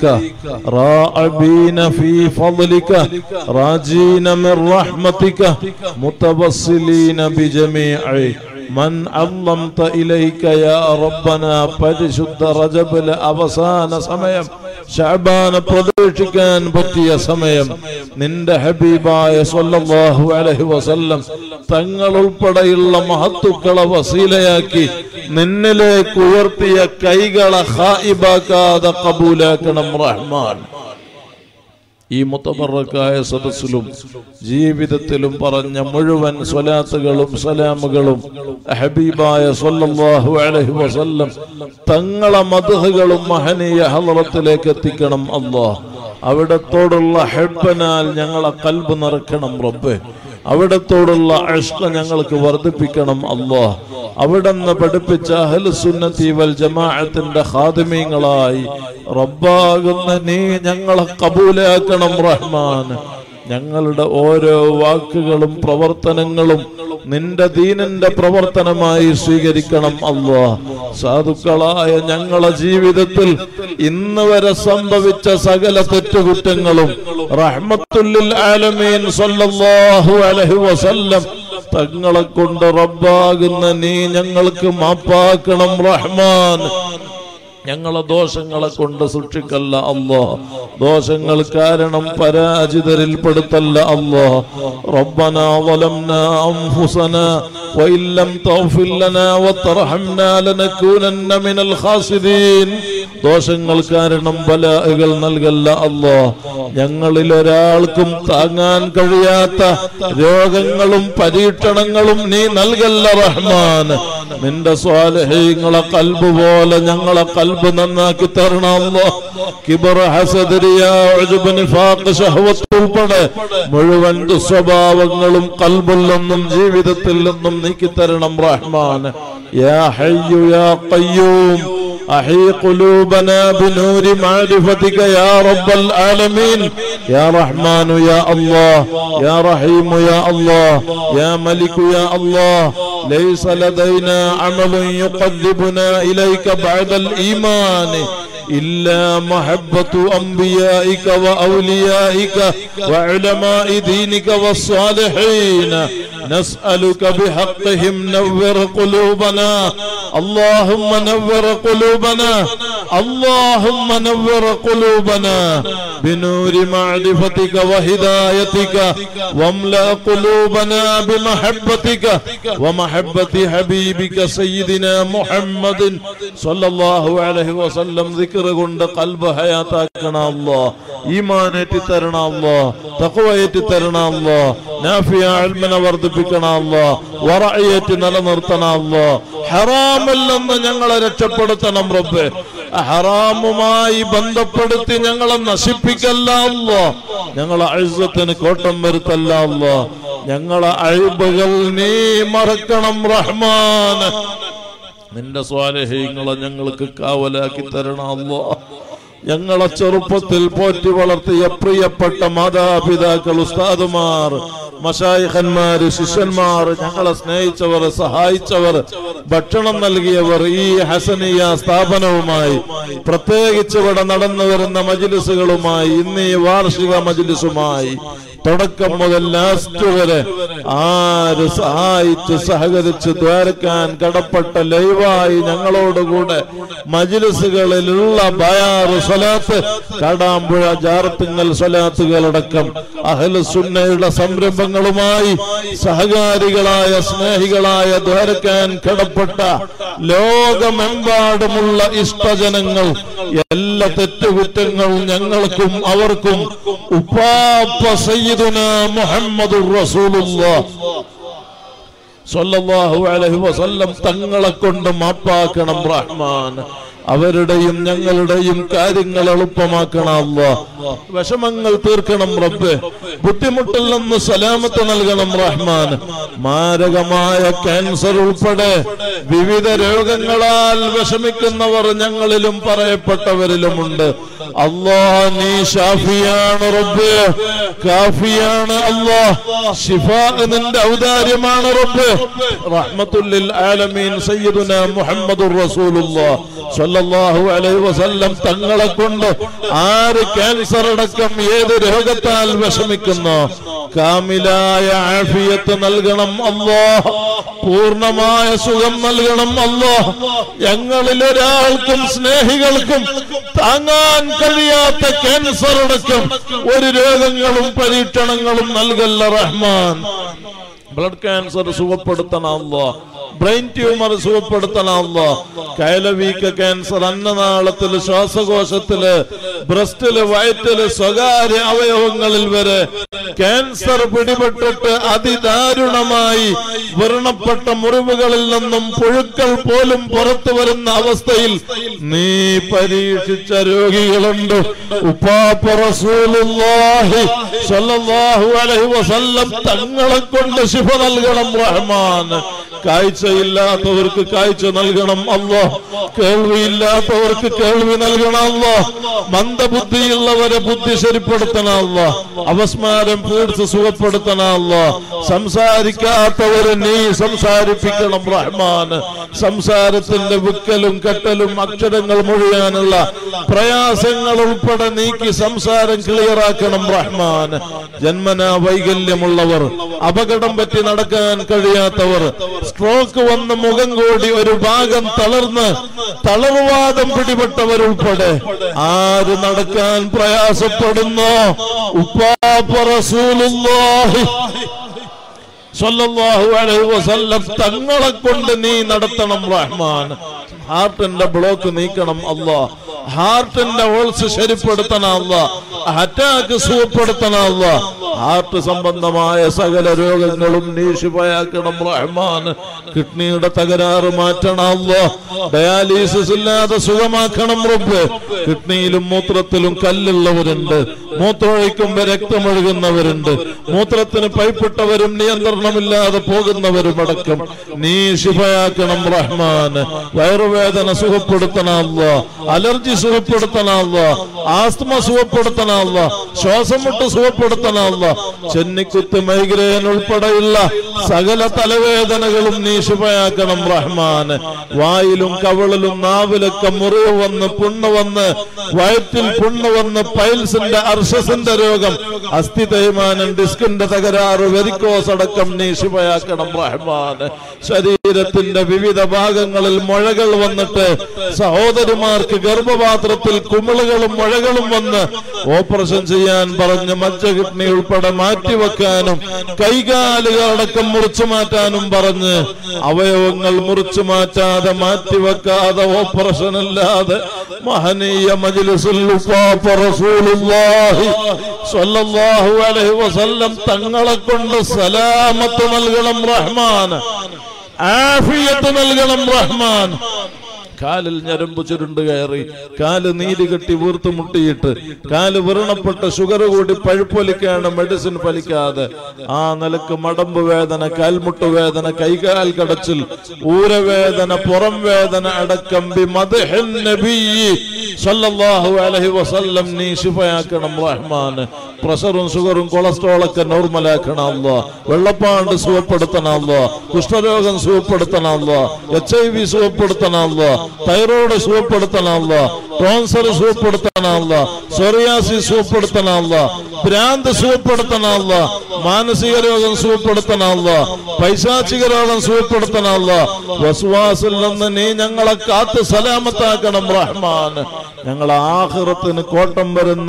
راغبين في فضلك راجين من رحمتك متوسلين بجميع من عظمت إليك يا ربنا. പരിശുദ്ധ റജബിലെ അവസാന സമയം, ശഅബാന പ്രതീക്ഷിക്കാൻ പറ്റിയ സമയം, നിന്റെ ഹബീബായ സ്വല്ലല്ലാഹു അലൈഹി വസല്ലം തങ്ങൾ ഉൾപ്പെടെയുള്ള മഹത്തുക്കളെ വസീലയാക്കി നിന്നിലേക്ക് ഉയർത്തിയ കൈകളെ ഖായിബാക്കാതെ കബൂലാക്കണം റഹ്മാൻ. ഈ മുതബറക്കായ സദസ്സിലും ജീവിതത്തിലും പറഞ്ഞ മുഴുവൻ സ്വലാത്തുകളും സലാമുകളും ഹബീബായ സ്വല്ലല്ലാഹു അലൈഹി വസല്ലം തങ്ങളെ മദ്ഹുകളും മഹനീയ ഹളറത്തിലേക്ക് എത്തിക്കണം അല്ലാഹ്. അവിടത്തോടുള്ള ഹബ്ബനാൽ ഞങ്ങളെ ഖൽബ് നിറക്കണം റബ്ബേ. അവിടത്തോടുള്ള ഇഷ്ഖ് ഞങ്ങൾക്ക് വർദ്ധിപ്പിക്കണം അല്ലാഹ്. അവിടുന്ന് പഠിപ്പിച്ച അഹ്ലുസുന്നത്തി വൽ ജമാഅത്തിന്റെ ഖാദിമീങ്ങളായി റബ്ബാകുന്ന നീ ഞങ്ങളെ കബൂലാക്കണം റഹ്മാൻ. ഞങ്ങളുടെ ഓരോ വാക്കുകളും പ്രവർത്തനങ്ങളും നിന്റെ ദീനിന്റെ പ്രവർത്തനമായി സ്വീകരിക്കണം അല്ലാഹ്. സാധുക്കളായ ഞങ്ങളെ ജീവിതത്തിൽ ഇന്ന് വരെ സംഭവിച്ച സകല തെറ്റുകുറ്റങ്ങളും റഹ്മത്തുൽ ലിൽ ആലമീൻ സ്വല്ലല്ലാഹു അലൈഹി വസല്ലം തങ്ങളെ കൊണ്ട് റബ്ബാകുന്ന നീ ഞങ്ങൾക്ക് മാപ്പാക്കണം റഹ്മാൻ. ഞങ്ങളെ ദോഷങ്ങളെ കൊണ്ട് സൂക്ഷിക്കല്ല അല്ലാഹ്. ദോഷങ്ങൾ കാരണം പരാജിതരിൽ പെടുത്തല്ല അല്ലാഹ്. റബ്ബനാ ളലംനാ അൻഫുസനാ വഇൻ ലം തഗ്ഫിർ ലനാ വതർഹംനാ ലനകൂനന്ന മിനൽ ഖാസിരീൻ. ദോഷങ്ങൾ കാരണം ബലാഅകൾ നൽകല്ല അല്ലാഹ്. ഞങ്ങളിൽ ഒരാൾക്കും താങ്ങാൻ കഴിയാത്ത രോഗങ്ങളും പരീക്ഷണങ്ങളും നീ നൽകല്ല റഹ്മാൻ. നിന്റെ സ്വാലിഹീങ്ങളെ ഖൽബ് പോലെ ഞങ്ങളെ ഖൽബ് നന്നാക്കി തരണം അല്ലാഹ്. കിബ്ർ, ഹസദ്, റിയാ, ഉജ്ബ്, നിഫാഖ്, ശഹവത്ത് ഉൾപ്പെടെ മുഴുവൻ ദുസ്വഭാവങ്ങളും ഖൽബിൽ നിന്നും ജീവിതത്തിൽ നിന്നും നീക്കി തരണം റഹ്മാൻ. യാ ഹയ്യു യാ ഖയ്യൂം أحي قلوبنا بنور معرفتك يا رب العالمين. يا رحمن يا الله، يا رحيم يا الله، يا ملك يا الله. ليس لدينا عمل يقربنا إليك بعد الإيمان إلا محبة أنبيائك وأوليائك وعلماء دينك والصالحين. نسألك بحقهم نور قلوبنا. اللهم نور قلوبنا، اللهم نور قلوبنا بنور معرفتك وهدايتك، واملأ قلوبنا بمحبتك ومحبة حبيبك سيدنا محمد صلى الله عليه وسلم. ذكر قند قلب حياتنا الله، ഈമാനേറ്റി തരണം അല്ലാഹ്, തഖ്വയേറ്റി തരണം അല്ലാഹ്, നാഫിയ ഇൽമിനെ വർദ്ധിപ്പിക്കണം അല്ലാഹ്, വറഅയേറ്റി നിലനിർത്തണം അല്ലാഹ്. ഹറാമിൽ നിന്ന് ഞങ്ങളെ രക്ഷപ്പെടുത്തണം റബ്ബേ. ഹറാമുമായി ബന്ധപ്പെടുത്തി ഞങ്ങളെ നശിപ്പിക്കല്ല അല്ലാഹ്. ഞങ്ങളെ ഇസ്സത്തിന് കോട്ടം വരുത്തല്ല അല്ലാഹ്. ഞങ്ങളെ അയ്ബുകൾ നീ മറക്കണം റഹ്മാൻ. നിന്റെ സ്വാലിഹീങ്ങളെ ഞങ്ങൾക്ക് കാവലാക്കി തരണം അല്ലാഹ്. ഞങ്ങളെ ചെറുപ്പത്തിൽ പോറ്റി വളർത്തിയ പ്രിയപ്പെട്ട മാതാപിതാക്കൾ, ഉസ്താദുമാർ, മശായിഖന്മാര്, ശിഷ്യന്മാർ, ഞങ്ങളെ സ്നേഹിച്ചവർ, സഹായിച്ചവർ, ഭക്ഷണം നൽകിയവർ, ഈ ഹസനിയ സ്ഥാപനവുമായി, പ്രത്യേകിച്ച് ഇവിടെ നടന്നു വരുന്ന മജ്ലിസുകളുമായി, ഇന്ന് ഈ വാർഷിക മജ്ലിസുമായി തുടക്കം മുതൽ ലാസ്റ്റ് വരെ ആര് സഹായിച്ച് സഹകരിച്ച് ദ്വാരക്കാൻ കടപ്പെട്ട ലൈവായി ഞങ്ങളോടുകൂടെ മജ്ലിസുകളിലുള്ള ബയാറ് സ്വലാത്ത്, കാടാമ്പുഴ ജാറത്തുങ്ങൽ സ്വലാത്തുകളടക്കം അഹ്ലു സുന്നയുടെ സംരംഭങ്ങളുമായി സഹകാരികളായ സ്നേഹികളായ ദ്വാരക്കാൻ കടപ്പെട്ട ലോകമെമ്പാടുമുള്ള ഇഷ്ടജനങ്ങൾ, എല്ലാ തെറ്റുകുറ്റങ്ങളും ഞങ്ങൾക്കും അവർക്കും ഉപ്പാപ്പ സയ്യിദുനാ മുഹമ്മദുർ റസൂലുള്ളാഹ് സ്വല്ലല്ലാഹു അലൈഹി വസല്ലം തങ്ങളെ കൊണ്ട് മാപ്പാക്കണം റഹ്മാൻ. അവരുടെയും ഞങ്ങളുടെയും കാര്യങ്ങൾ എളുപ്പമാക്കണം അല്ലാഹ്. വിഷമങ്ങൾ തീർക്കണം റബ്ബേ. ബുദ്ധിമുട്ടിൽ നിന്ന് സലാമത്ത് നൽകണം റഹ്മാൻ. മാരകമായ ക്യാൻസർ ഉൾപ്പെടെ വിവിധ രോഗങ്ങളാൽ വിഷമിക്കുന്നവർ ഞങ്ങളിലും പറയപ്പെട്ടവരിലുമുണ്ട്. അല്ലാഹ് നീ ഷാഫിയാണ് റബ്ബേ, കാഫിയാണ് അല്ലാഹ്. ശിഫാ നിന്റെ ഔദാര്യമാണ് റബ്ബേ. റഹ്മത്തുൽ ലിൽ ആലമീൻ സയ്യിദുനാ മുഹമ്മദുർ റസൂലുള്ളാഹ് സ്വല്ലല്ലാഹു അലൈഹി വസല്ലം തങ്ങളെ കൊണ്ട് ആര് ക്യാൻസർ അടക്കം ഏത് രോഗത്താൽ വിഷമിക്കുന്നു കാമിലായ ആഫിയത്ത് നൽകണം അല്ലാഹ്. പൂർണ്ണമായ സുഖം നൽകണം അല്ലാഹ്. ഞങ്ങളിൽ ഒരാൾക്കും സ്നേഹികൾക്കും താങ്ങാൻ കഴിയാത്ത ക്യാൻസർ അടക്കം ഒരു രോഗങ്ങളും പരീക്ഷണങ്ങളും നൽകല്ല റഹ്മാൻ. ബ്ലഡ് ക്യാൻസർ സുഖപ്പെടുത്തണം അല്ലാഹ്. ബ്രെയിൻ ട്യൂമർ സുഖപ്പെടുത്തണം അല്ലാഹ്. കയലവീക്ക ക്യാൻസർ, അന്നനാളത്തില്, ശ്വാസകോശത്തില്, ബ്രസ്റ്റില്, വയറ്റില്, സ്വകാര്യ അവയവങ്ങളിൽ വരെ ക്യാൻസർ പിടിപെട്ടിട്ട് അതിദാരുണമായി വ്രണപ്പെട്ട മുറിവുകളിൽ നിന്നും പുഴുക്കൾ പോലും പുറത്തു വരുന്ന അവസ്ഥയിൽ നീ പരീക്ഷിച്ച രോഗികളുണ്ട്. ഉപ്പാപ്പ റസൂലുള്ളാഹി സ്വല്ലല്ലാഹു അലൈഹി വസല്ലം തങ്ങളെ കൊണ്ട് ശിഫ നൽകണം റഹ്മാൻ. കാഴ്ചയില്ലാത്തവർക്ക് കാഴ്ച നൽകണം അല്ലാഹ്. കേൾവിയില്ലാത്തവർക്ക് കേൾവി നൽകണം അല്ലാഹ്. മന്ദബുദ്ധിയുള്ളവരെ ബുദ്ധി ശരിപ്പെടുത്തണമല്ല, അപസ്മാരം പീഡിച്ച് സുഖപ്പെടുത്തണമല്ല, സംസാരിക്കാത്തവരെ നീ സംസാരിപ്പിക്കണം റഹ്മാൻ. സംസാരത്തിന്റെ വിക്കലും കെട്ടലും അക്ഷരങ്ങൾ മൊഴിയാനുള്ള പ്രയാസങ്ങൾ ഉൾപ്പെടെ നീക്കി സംസാരം ക്ലിയർ ആക്കണം റഹ്മാൻ. ജന്മനാ വൈകല്യമുള്ളവർ, അപകടം പറ്റി നടക്കാൻ കഴിയാത്തവർ, സ്ട്രോക്ക് വന്ന് മുഖം കൂടി ഒരു ഭാഗം തളർന്ന് തളർവാദം പിടിപെട്ടവരുൾപ്പെടെ ആര് നടക്കാൻ പ്രയാസപ്പെടുന്നോ ഉപ്പാപ്പ റസൂലുള്ളാഹി സ്വല്ലല്ലാഹു അലൈഹി വസല്ലം തങ്ങളെ കൊണ്ട് നീ നടത്തണം റഹ്മാൻ. ഹാർട്ടിന്റെ ബ്ലോക്ക് നീക്കണം അല്ലാ, ഹാർട്ടിന്റെ ഓൾസ് ശരിപ്പെടുത്തണം അല്ലാ, അറ്റാക്ക് സുഖപ്പെടുത്തണം അല്ലാ, ഹാർട്ട് സംബന്ധമായ സകല രോഗങ്ങളും നീ ശിഫയാക്കണം റഹ്മാൻ. കിഡ്നിയുടെ തകരാറ് മാറ്റണം അല്ലാ, ഡയാലിസിസ് ഇല്ലാതെ സുഖമാക്കണം റബ്ബ്. കിഡ്നിയിലും മൂത്രത്തിലും കല്ലുള്ളവരുണ്ട്, മൂത്രമൊഴിക്കുമ്പോ രക്തമൊഴുകുന്നവരുണ്ട്, മൂത്രത്തിന് പൈപ്പിട്ടവരും നിയന്ത്രണമില്ലാതെ പോകുന്നവരും അടക്കം നീ ശിഫയാക്കണം റഹ്മാൻ. വയറുവേദന സുഖപ്പെടുത്തണം അല്ലാ, അലർജി സുഖപ്പെടുത്തണം അല്ലാ, ആസ്തമ സുഖപ്പെടുത്തണം അല്ലാ, ശ്വാസം മുട്ട് സുഖപ്പെടുത്തണം അല്ലാ, ചെന്നിക്കുത്ത് മൈഗ്രെയിൻ ഉൾപ്പെടെയുള്ള സകല തലവേദനകളും നീ ശിഫയാക്കണം റഹ്മാൻ. വായിലും കവിളിലും നാവിലൊക്കെ മുറിവ് വന്ന് പുണ്ണ് വന്ന് വയറ്റിൽ പുണ്ണ് വന്ന് പൈൽസിന്റെ അർശസിന്റെ രോഗം, അസ്ഥി തേയ്മാനം, ഡിസ്കിന്റെ തകരാറ്, വെരിക്കോസ് അടക്കം നീ ശിഫയാക്കണം റഹ്മാൻ. ശരീരത്തിന്റെ വിവിധ ഭാഗങ്ങളിൽ മുഴകൾ വന്നിട്ട് സഹോദരിമാർക്ക് ഗർഭപാത്രത്തിൽ കുമിളുകളും മുഴകളും വന്ന് ഓപ്പറേഷൻ ചെയ്യാൻ പറഞ്ഞ് മജ്ജ കിഡ്നി ഉൾപ്പെടെ മാറ്റിവെക്കാനും കൈകാലുകളടക്കം മുറിച്ചു മാറ്റാനും പറഞ്ഞ് അവയവങ്ങൾ മുറിച്ചു മാറ്റാതെ മാറ്റിവെക്കാതെ ഓപ്പറേഷൻ ഇല്ലാതെ മഹനീയ മജ്ലിസുൽ ഉപ്പാപ്പ റസൂലുള്ളാഹി സ്വല്ലല്ലാഹു അലൈഹി വസല്ലം തങ്ങളെ കൊണ്ട് സലാമത്ത് നൽകണം റഹ്മാൻ, ആഫിയത്ത് നൽകണം റഹ്മാൻ. കാലിൽ ഞരമ്പ് ചുരുണ്ട് കയറി, കാല് നീര് കെട്ടി വീർത്ത് മുട്ടിയിട്ട്, കാല് വ്രണപ്പെട്ട ഷുഗർ കൂടി പഴുപ്പൊലിക്കാണ് മെഡിസിൻ ഫലിക്കാതെ ആ നിലക്ക് മടമ്പ് വേദന, കാൽമുട്ട് വേദന, കൈകാൽ കടച്ചിൽ, ഊരവേദന, പുറം വേദന അടക്കം ബി മദ്ഹിൻ നബിയ്യി സല്ലല്ലാഹു അലൈഹി വസല്ലം നീ ശിഫയാക്കണം റഹ്മാൻ. പ്രഷറും ഷുഗറും കൊളസ്ട്രോളൊക്കെ നോർമലാക്കണം അല്ലാ, വെള്ളപ്പാണ്ട് സുഖപ്പെടുത്തണം അല്ലാ, കുഷ്ഠരോഗം സുഖപ്പെടുത്തണം അല്ലാ, എച്ച് ഐ വി സുഖപ്പെടുത്തണം അല്ലാ, തൈറോയ്ഡ് സുഖപ്പെടുത്തണം അല്ലാ, ടോൺസർ സുഖപ്പെടുത്തണം അല്ലാ, സോറിയാസിസ് സുഖപ്പെടുത്തണം അല്ലാ, ഭ്രാന്ത് സുഖപ്പെടുത്തണം അല്ലാ, മാനസിക രോഗം സുഖപ്പെടുത്തണം അല്ലാ, പൈശാചിക രോഗം സുഖപ്പെടുത്തണം അല്ലാ. വസ്വാസിൽ നിന്ന് നീ ഞങ്ങളെ കാത്ത് സലാമത്താക്കണം റഹ്മാൻ. ഞങ്ങളെ ആഖിറത്തിന് കോട്ടം വരുന്ന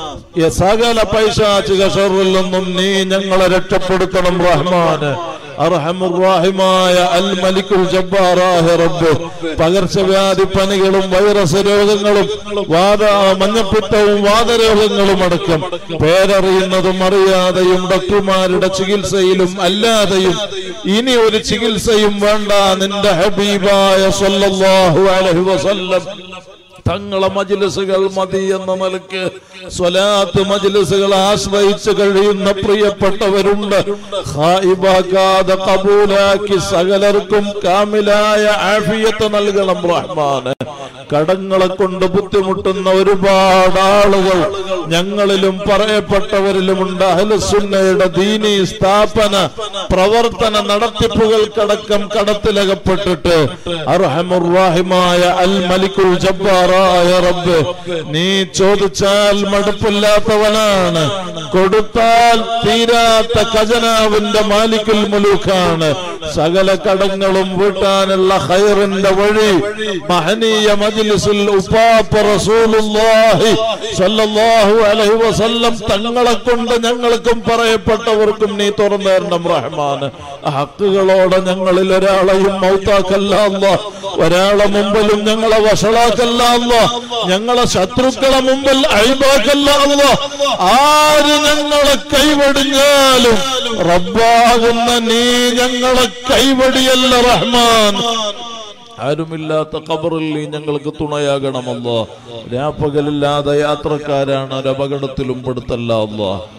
സകല പൈശാചിക ശർറിൽ നിന്നും നീ ഞങ്ങളെ രക്ഷപ്പെടുത്തണം റഹ്മാൻ. അർഹമുർറഹീമായ അൽ മലിക്കുൽ ജബ്ബാറായ റബ്ബ്, പകർച്ചവ്യാധി പനികളും വൈറസ് രോഗങ്ങളും വാദ മഞ്ഞപ്പിത്തവും വാദരോഗങ്ങളും അടക്കം പേരറിയുന്നതും അറിയാതെയും ഡോക്ടർമാരുടെ ചികിത്സയിലും അല്ലാതെയും ഇനി ഒരു ചികിത്സയും വേണ്ട നിന്റെ ഹബീബായ സല്ലല്ലാഹു അലൈഹി വസല്ലം തങ്ങളെ മജ്ലിസുകൾ മതി എന്ന നിലയ്ക്ക് സ്വലാത്ത് മജ്ലിസുകൾ ആശ്രയിച്ച് കഴിയുന്ന പ്രിയപ്പെട്ടവരുണ്ട്. ഖായിബാകാതെ ഖബൂലാക്കി സകലർക്കും കാമിലായ ആഫിയത്ത് നൽകണം റഹ്മാൻ. കടങ്ങളെ കൊണ്ട് ബുദ്ധിമുട്ടുന്ന ഒരുപാട് ആളുകൾ ഞങ്ങളിലും പറയപ്പെട്ടവരിലുമുണ്ട്. അഹ്ലുസുന്നയുടെ ദീനി സ്ഥാപന പ്രവർത്തന നടത്തിപ്പുകൾക്കടക്കം കടത്തിലകപ്പെട്ടിട്ട് അർഹമുർറഹീമായ അൽ മലിക്കുൽ ജബ്ബാറായ റബ്ബ്, നീ ചോദിച്ചാൽ മടുപ്പില്ലാത്തവനാണ്, കൊടുത്താൽ തീരാത്ത ഖജനാവിന്റെ മാലിക്കുൽ മുലൂക്കാണ്. സകല കടങ്ങളും വീട്ടാനുള്ള ഖൈറിന്റെ വഴി മഹനീയ മജ്ലിസുൽ ഉപ്പാപ്പ റസൂലുള്ളാഹി സ്വല്ലല്ലാഹു അലൈഹി വസല്ലം തങ്ങളെ കൊണ്ട് ഞങ്ങൾക്കും പറയപ്പെട്ടവർക്കും നീ തുറന്നു തരണം റഹ്മാൻ. ഹക്കുകളോടെ ഞങ്ങളിൽ ഒരാളെയും മൗത്താക്കല്ല അല്ലാഹ്, ഒരാളെ മുമ്പിലും ഞങ്ങളെ വഷളാക്കല്ല അല്ലാഹ്, ഞങ്ങളെ ശത്രുക്കളെ മുമ്പിൽ അയ്ബാക്കല്ല അല്ലാഹ്. ആര് ഞങ്ങളെ കൈവടിഞ്ഞാലും റബ്ബാകുന്ന നീ ഞങ്ങളെ കൈവടിയല്ല റഹ്മാൻ. ആരുമില്ലാത്ത ഖബറിൽ നീ ഞങ്ങൾക്ക് തുണയാകണമല്ലോ. രാപ്പകലില്ലാതെ യാത്രക്കാരാണ്, ഒരപകടത്തിലും പെടുത്തല്ല അല്ലാഹ്.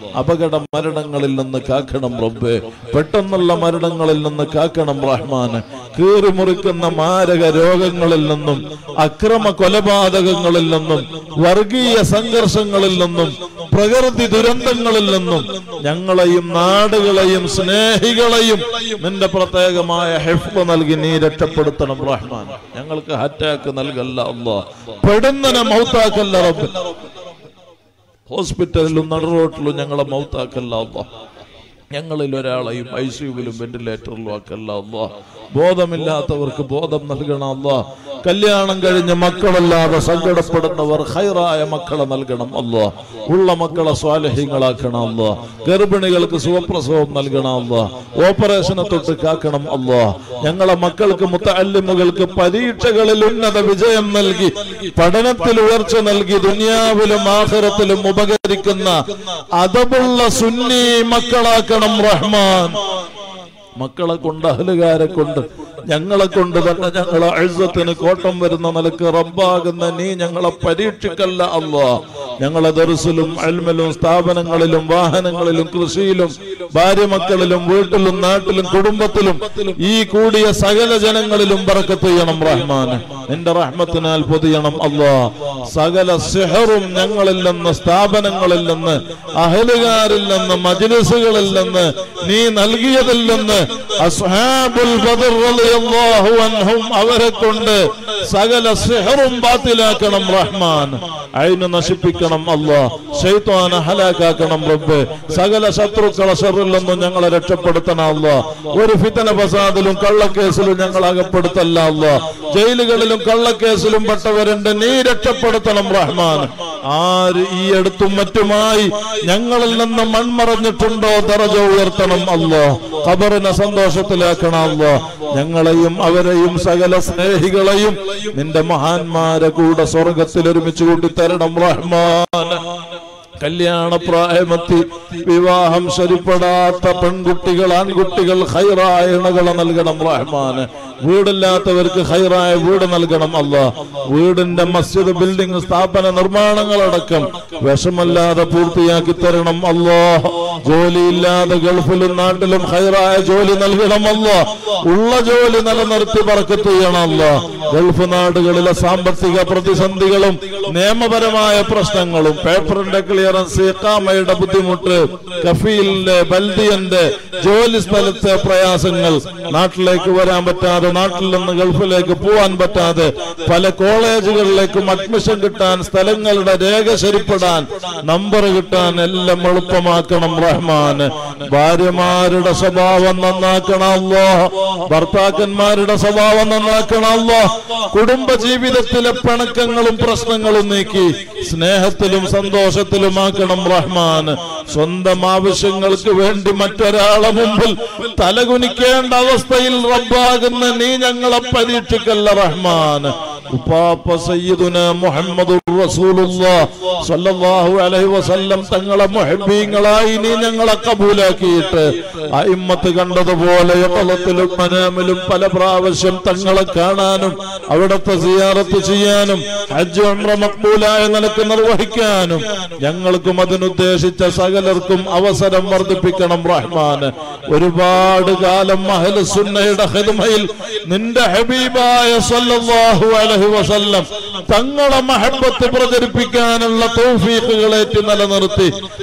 അപകട മരണങ്ങളിൽ നിന്ന് കാക്കണം റബ്ബേ, പെട്ടെന്നുള്ള മരണങ്ങളിൽ നിന്ന് കാക്കണം റഹ്മാന്, കീറി മുറിക്കുന്ന മാരക രോഗങ്ങളിൽ നിന്നും അക്രമ കൊലപാതകങ്ങളിൽ നിന്നും വർഗീയ സംഘർഷങ്ങളിൽ നിന്നും പ്രകൃതി ദുരന്തങ്ങളിൽ നിന്നും ഞങ്ങളെയും നാടുകളെയും സ്നേഹികളെയും നിന്റെ പ്രത്യേകമായ ഹിഫ്ള് നൽകി നീ രക്ഷപ്പെടുത്തണം റഹ്മാൻ. ഞങ്ങൾക്ക് അറ്റാക്ക് നൽകല്ല അല്ലാഹ്, പെടുന്നനെ മൗത്താക്കല്ല റബ്ബ്, ഹോസ്പിറ്റലിലും നടുറോട്ടിലും ഞങ്ങളെ മൗത്താക്കല്ല അല്ലാഹ്. ഞങ്ങളിൽ ഒരാളെയും ഐ സിയുവിലും വെന്റിലേറ്ററിലും ആക്കല്ല അല്ലാഹ്. ബോധമില്ലാത്തവർക്ക് ബോധം നൽകണം അല്ലാഹ്. കല്യാണം കഴിഞ്ഞ് മക്കളല്ലാതെ സങ്കടപ്പെടുന്നവർ ഖൈറായ മക്കളെ നൽകണം അല്ലാഹ്. ഉള്ള മക്കളെ സ്വാലിഹീങ്ങളാക്കണം അല്ലാഹ്. ഗർഭിണികൾക്ക് സുഖപ്രസവം നൽകണം അല്ലാഹ്. ഓപ്പറേഷനെ തൊട്ട് കാക്കണം അല്ലാഹ്. ഞങ്ങളെ മക്കൾക്ക് മുത്തഅല്ലിമുകൾക്ക് പരീക്ഷകളിൽ ഉന്നത വിജയം നൽകി പഠനത്തിൽ ഉയർച്ച നൽകി ദുനിയാവിലും ആഖിറത്തിലും ഉപകരിക്കുന്ന അദബുള്ള സുന്നി മക്കളാക്കണം റഹ്മാൻ. മക്കളെ കൊണ്ട് അഹ്ലുകാരെ കൊണ്ട് ഞങ്ങളെ കൊണ്ട് തന്നെ ഞങ്ങളെ ഇസ്സത്തിന് കോട്ടം വരുന്ന നിലക്ക് റബ്ബാകുന്ന നീ ഞങ്ങളെ പരീക്ഷിക്കല്ല അല്ലാഹ്. ഞങ്ങളെ ദർസിലും ഇൽമിലും സ്ഥാപനങ്ങളിലും വാഹനങ്ങളിലും കൃഷിയിലും ഭാര്യ മക്കളിലും വീട്ടിലും നാട്ടിലും കുടുംബത്തിലും ഈ കൂടിയ സകല ജനങ്ങളിലും ബറക്കത്ത് ചെയ്യണം റഹ്മാൻ. നിന്റെ റഹ്മത്തിനാൽ പൊതിയണം അല്ലാഹ്. സകല സിഹറും ഞങ്ങളിൽ നിന്ന്, സ്ഥാപനങ്ങളിൽ നിന്ന്, അഹ്ലുകാരിൽ നിന്ന്, മജ്ലിസുകളിൽ നിന്ന്, നീ നൽകിയതിൽ നിന്ന് അസ്ഹാബുൽ ബദർ റളിയല്ലാഹു അൻഹും അവരെ കൊണ്ട് സകല സിഹറും ബാത്തിലാക്കണം റഹ്മാൻ. ഐന് നശിപ്പിക്കണം അല്ലാഹ്. ശൈത്വാനെ ഹലാക്കാക്കണം റബ്ബ്. സകല ശത്രുക്കളെ ശർറിൽ നിന്നും ഞങ്ങളെ രക്ഷപ്പെടുത്തണം അല്ലാഹ്. ഒരു ഫിത്ന ഫസാദിലും കള്ളക്കേസിലും ഞങ്ങൾ അകപ്പെടുത്തല്ല അല്ലാഹ്. ജയിലുകളിലും കള്ളക്കേസിലും പെട്ടവരുണ്ട്, നീ രക്ഷപ്പെടുത്തണം റഹ്മാൻ. ആര് ഈ അടുത്തും മറ്റുമായി ഞങ്ങളിൽ നിന്ന് മൺമറഞ്ഞിട്ടുണ്ടോ ദറജ ഉയർത്തണം അല്ലാഹ്. ഖബറിനെ സന്തോഷത്തിലാക്കണം അല്ലാഹ്. ഞങ്ങളെയും അവരെയും സകല സ്നേഹികളെയും നിന്റെ മഹാന്മാരെ കൂടെ സ്വർഗത്തിൽ ഒരുമിച്ച് കൂട്ടി തരണം റഹ്മാൻ. കല്യാണ പ്രായമെത്തി വിവാഹം ശരിപ്പെടാത്ത പെൺകുട്ടികൾ, ആൺകുട്ടികൾ ഖൈറായ ഇണകളെ നൽകണം റഹ്മാന്. വീടില്ലാത്തവർക്ക് ഖൈറായ വീട് നൽകണം അല്ലാഹ്. വീടിന്റെ മസ്ജിദ്, ബിൽഡിംഗ്, സ്ഥാപന നിർമ്മാണങ്ങളടക്കം വിഷമല്ലാതെ പൂർത്തിയാക്കി തരണം അല്ലാഹ്. ജോലിയില്ലാതെ ഗൾഫിലും നാട്ടിലും ഖൈറായ ജോലി നൽകണം അല്ലാഹ്. ഉള്ള ജോലി നിലനിർത്തി ബറക്കത്ത് ചെയ്യണം അല്ലാഹ്. ഗൾഫ് നാടുകളിലെ സാമ്പത്തിക പ്രതിസന്ധികളും നിയമപരമായ പ്രശ്നങ്ങളും, പേപ്പറിന്റെ ക്ലിയറൻസ്, ഇഖാമയുടെ ബുദ്ധിമുട്ട്, കഫീലിന്റെ ബൽദിയന്റെ ജോലി സ്ഥലത്തെ പ്രയാസങ്ങൾ, നാട്ടിലേക്ക് വരാൻ പറ്റാതെ, നാട്ടിൽ നിന്ന് ഗൾഫിലേക്ക് പോവാൻ പറ്റാതെ, പല കോളേജുകളിലേക്കും അഡ്മിഷൻ കിട്ടാൻ, സ്ഥലങ്ങളുടെ രേഖ ശരിപ്പെടാൻ, നമ്പർ കിട്ടാൻ എല്ലാം എളുപ്പമാക്കണം റഹ്മാൻ. ഭാര്യമാരുടെ സ്വഭാവം നന്നാക്കണം അല്ലാഹ്. ഭർത്താക്കന്മാരുടെ സ്വഭാവം നന്നാക്കണം അല്ലാഹ്. കുടുംബ ജീവിതത്തിലെ പിണക്കങ്ങളും പ്രശ്നങ്ങളും നീക്കി സ്നേഹത്തിലും സന്തോഷത്തിലുമാക്കണം റഹ്മാൻ. സ്വന്തം ആവശ്യങ്ങൾക്ക് വേണ്ടി മറ്റൊരാളെ മുമ്പിൽ തലകുനിക്കേണ്ട അവസ്ഥയിൽ റബ്ബാകുന്ന നീ ഞങ്ങളെ പരീക്ഷിക്കല്ല റഹ്മാൻ. ഉപ്പാപ്പ സയ്യിദുനാ മുഹമ്മദുർ റസൂലുള്ളാഹ് സ്വല്ലല്ലാഹു അലൈഹി വസല്ലം തങ്ങളെ മുഹബ്ബീങ്ങളായി നീ ഞങ്ങളെ കബൂലാക്കിയിട്ട് അയിമ്മത്ത് കണ്ടതുപോലെ യഖലത്തിലും മനാമിലും പല പ്രാവശ്യം തങ്ങളെ കാണാനും അവിടുത്തെ സിയാറത്ത് ചെയ്യാനും ഹജ്ജ് ഉംറ മഖ്ബൂലായ നിലക്ക് നിർവഹിക്കാനും ഞങ്ങൾക്കും അതിനുദ്ദേശിച്ച സകലർക്കും അവസരം വർദ്ധിപ്പിക്കണം റഹ്മാൻ. ഒരുപാട് കാലം അഹ്ലു സുന്നയുടെ ഖിദ്മയിൽ നിന്റെ ഹബീബായ സ്വല്ലല്ലാഹു അലൈഹി വസല്ലം തങ്ങളെ മഹബ്ബത്ത് പ്രചരിപ്പിക്കാനുള്ള തൗഫീഖുകളേറ്റ് നിലനിർത്തി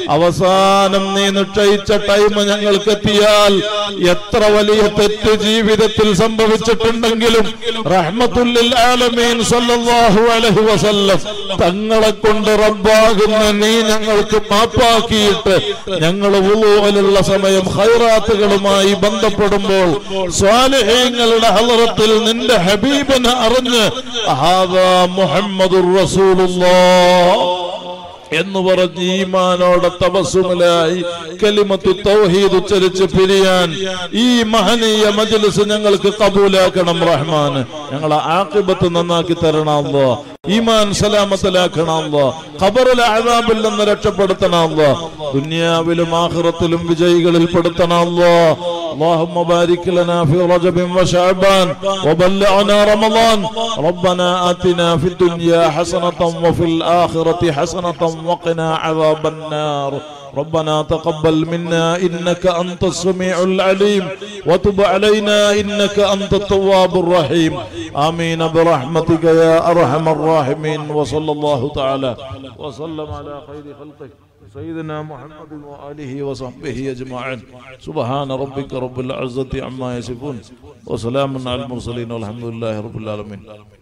അവസാനം നീ നിശ്ചയിച്ച ടൈം ഞങ്ങൾക്ക് എത്തിയാൽ എത്ര വലിയ തെറ്റ് ജീവിതത്തിൽ സംഭവിച്ചിട്ടുണ്ടെങ്കിലും റഹ്മത്തുൽ ലിൽ ആലമീൻ സ്വല്ലല്ലാഹു അലൈഹി വസല്ലം തങ്ങളെ കൊണ്ട് റബ്ബാകുന്ന നീ ഞങ്ങൾക്ക് മാപ്പാക്കിയിട്ട് ഞങ്ങൾ വുളൂഇലുള്ള സമയം ഖൈറാത്തുകളുമായി ബന്ധപ്പെടുമ്പോൾ സ്വാലിഹീങ്ങളുടെ ഹളറത്തിൽ നിന്റെ ഹബീബിനെ അറിഞ്ഞ് ഹാദാ മുഹമ്മദുർ റസൂലുള്ളാഹ് എന്ന് പറഞ്ഞ് ഈമാനോടെ തബസ്സുമിലായി കലിമത്തു തൗഹീദ് ഉച്ചരിച്ച് പിരിയാൻ ഈ മഹനീയ മജ്ലിസ് ഞങ്ങൾക്ക് കബൂലാക്കണം റഹ്മാൻ. ഞങ്ങളെ ആഖിബത്ത് നന്നാക്കി തരണം അല്ലാഹ്. ഈമാൻ സലാമത്തിലാക്കണം അല്ലാഹ്. ഖബറിലെ അദാബിൽ നിന്ന് രക്ഷപ്പെടുത്തണം അല്ലാഹ്. ദുനിയാവിലും ആഖിറത്തിലും വിജയികളിൽ പെടുത്തണം അല്ലാഹ്. اللهم بارك لنا في رجب وشعبان وبلغنا رمضان. ربنا آتنا في الدنيا حسنة وفي الآخرة حسنة وقنا عذاب النار. ربنا تقبل منا إنك أنت السميع العليم وتب علينا إنك أنت التواب الرحيم آمين برحمتك يا أرحم الراحمين وصلى الله تعالى وسلم على خير خلقه سيدنا محمد وآله وصحبه أجمعين سبحان ربك رب العزة عما يصفون وسلام على المرسلين والحمد لله رب العالمين.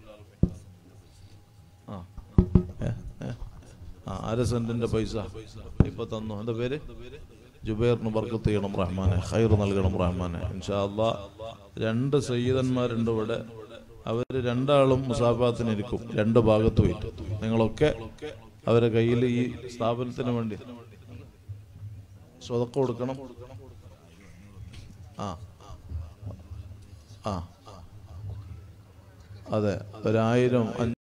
ആ അര സെന്റിന്റെ പൈസ ഇപ്പൊ തന്നു. എന്താ പേര്? ജുബൈറിന് ബർക്കത്ത് ചെയ്യണം റഹ്മാനെ, ഖൈർ നൽകണം റഹ്മാനെ. ഇൻഷാ അല്ലാഹ് രണ്ട് സയ്യിദന്മാരുണ്ട് ഇവിടെ. അവര് രണ്ടാളും മുസാഫാത്തിനിരിക്കും രണ്ട് ഭാഗത്ത് പോയിട്ട്. നിങ്ങളൊക്കെ അവരെ കയ്യിൽ ഈ സ്ഥാപനത്തിന് വേണ്ടി സ്വതക്ക കൊടുക്കണം. ആ ആ അതെ, ഒരായിരം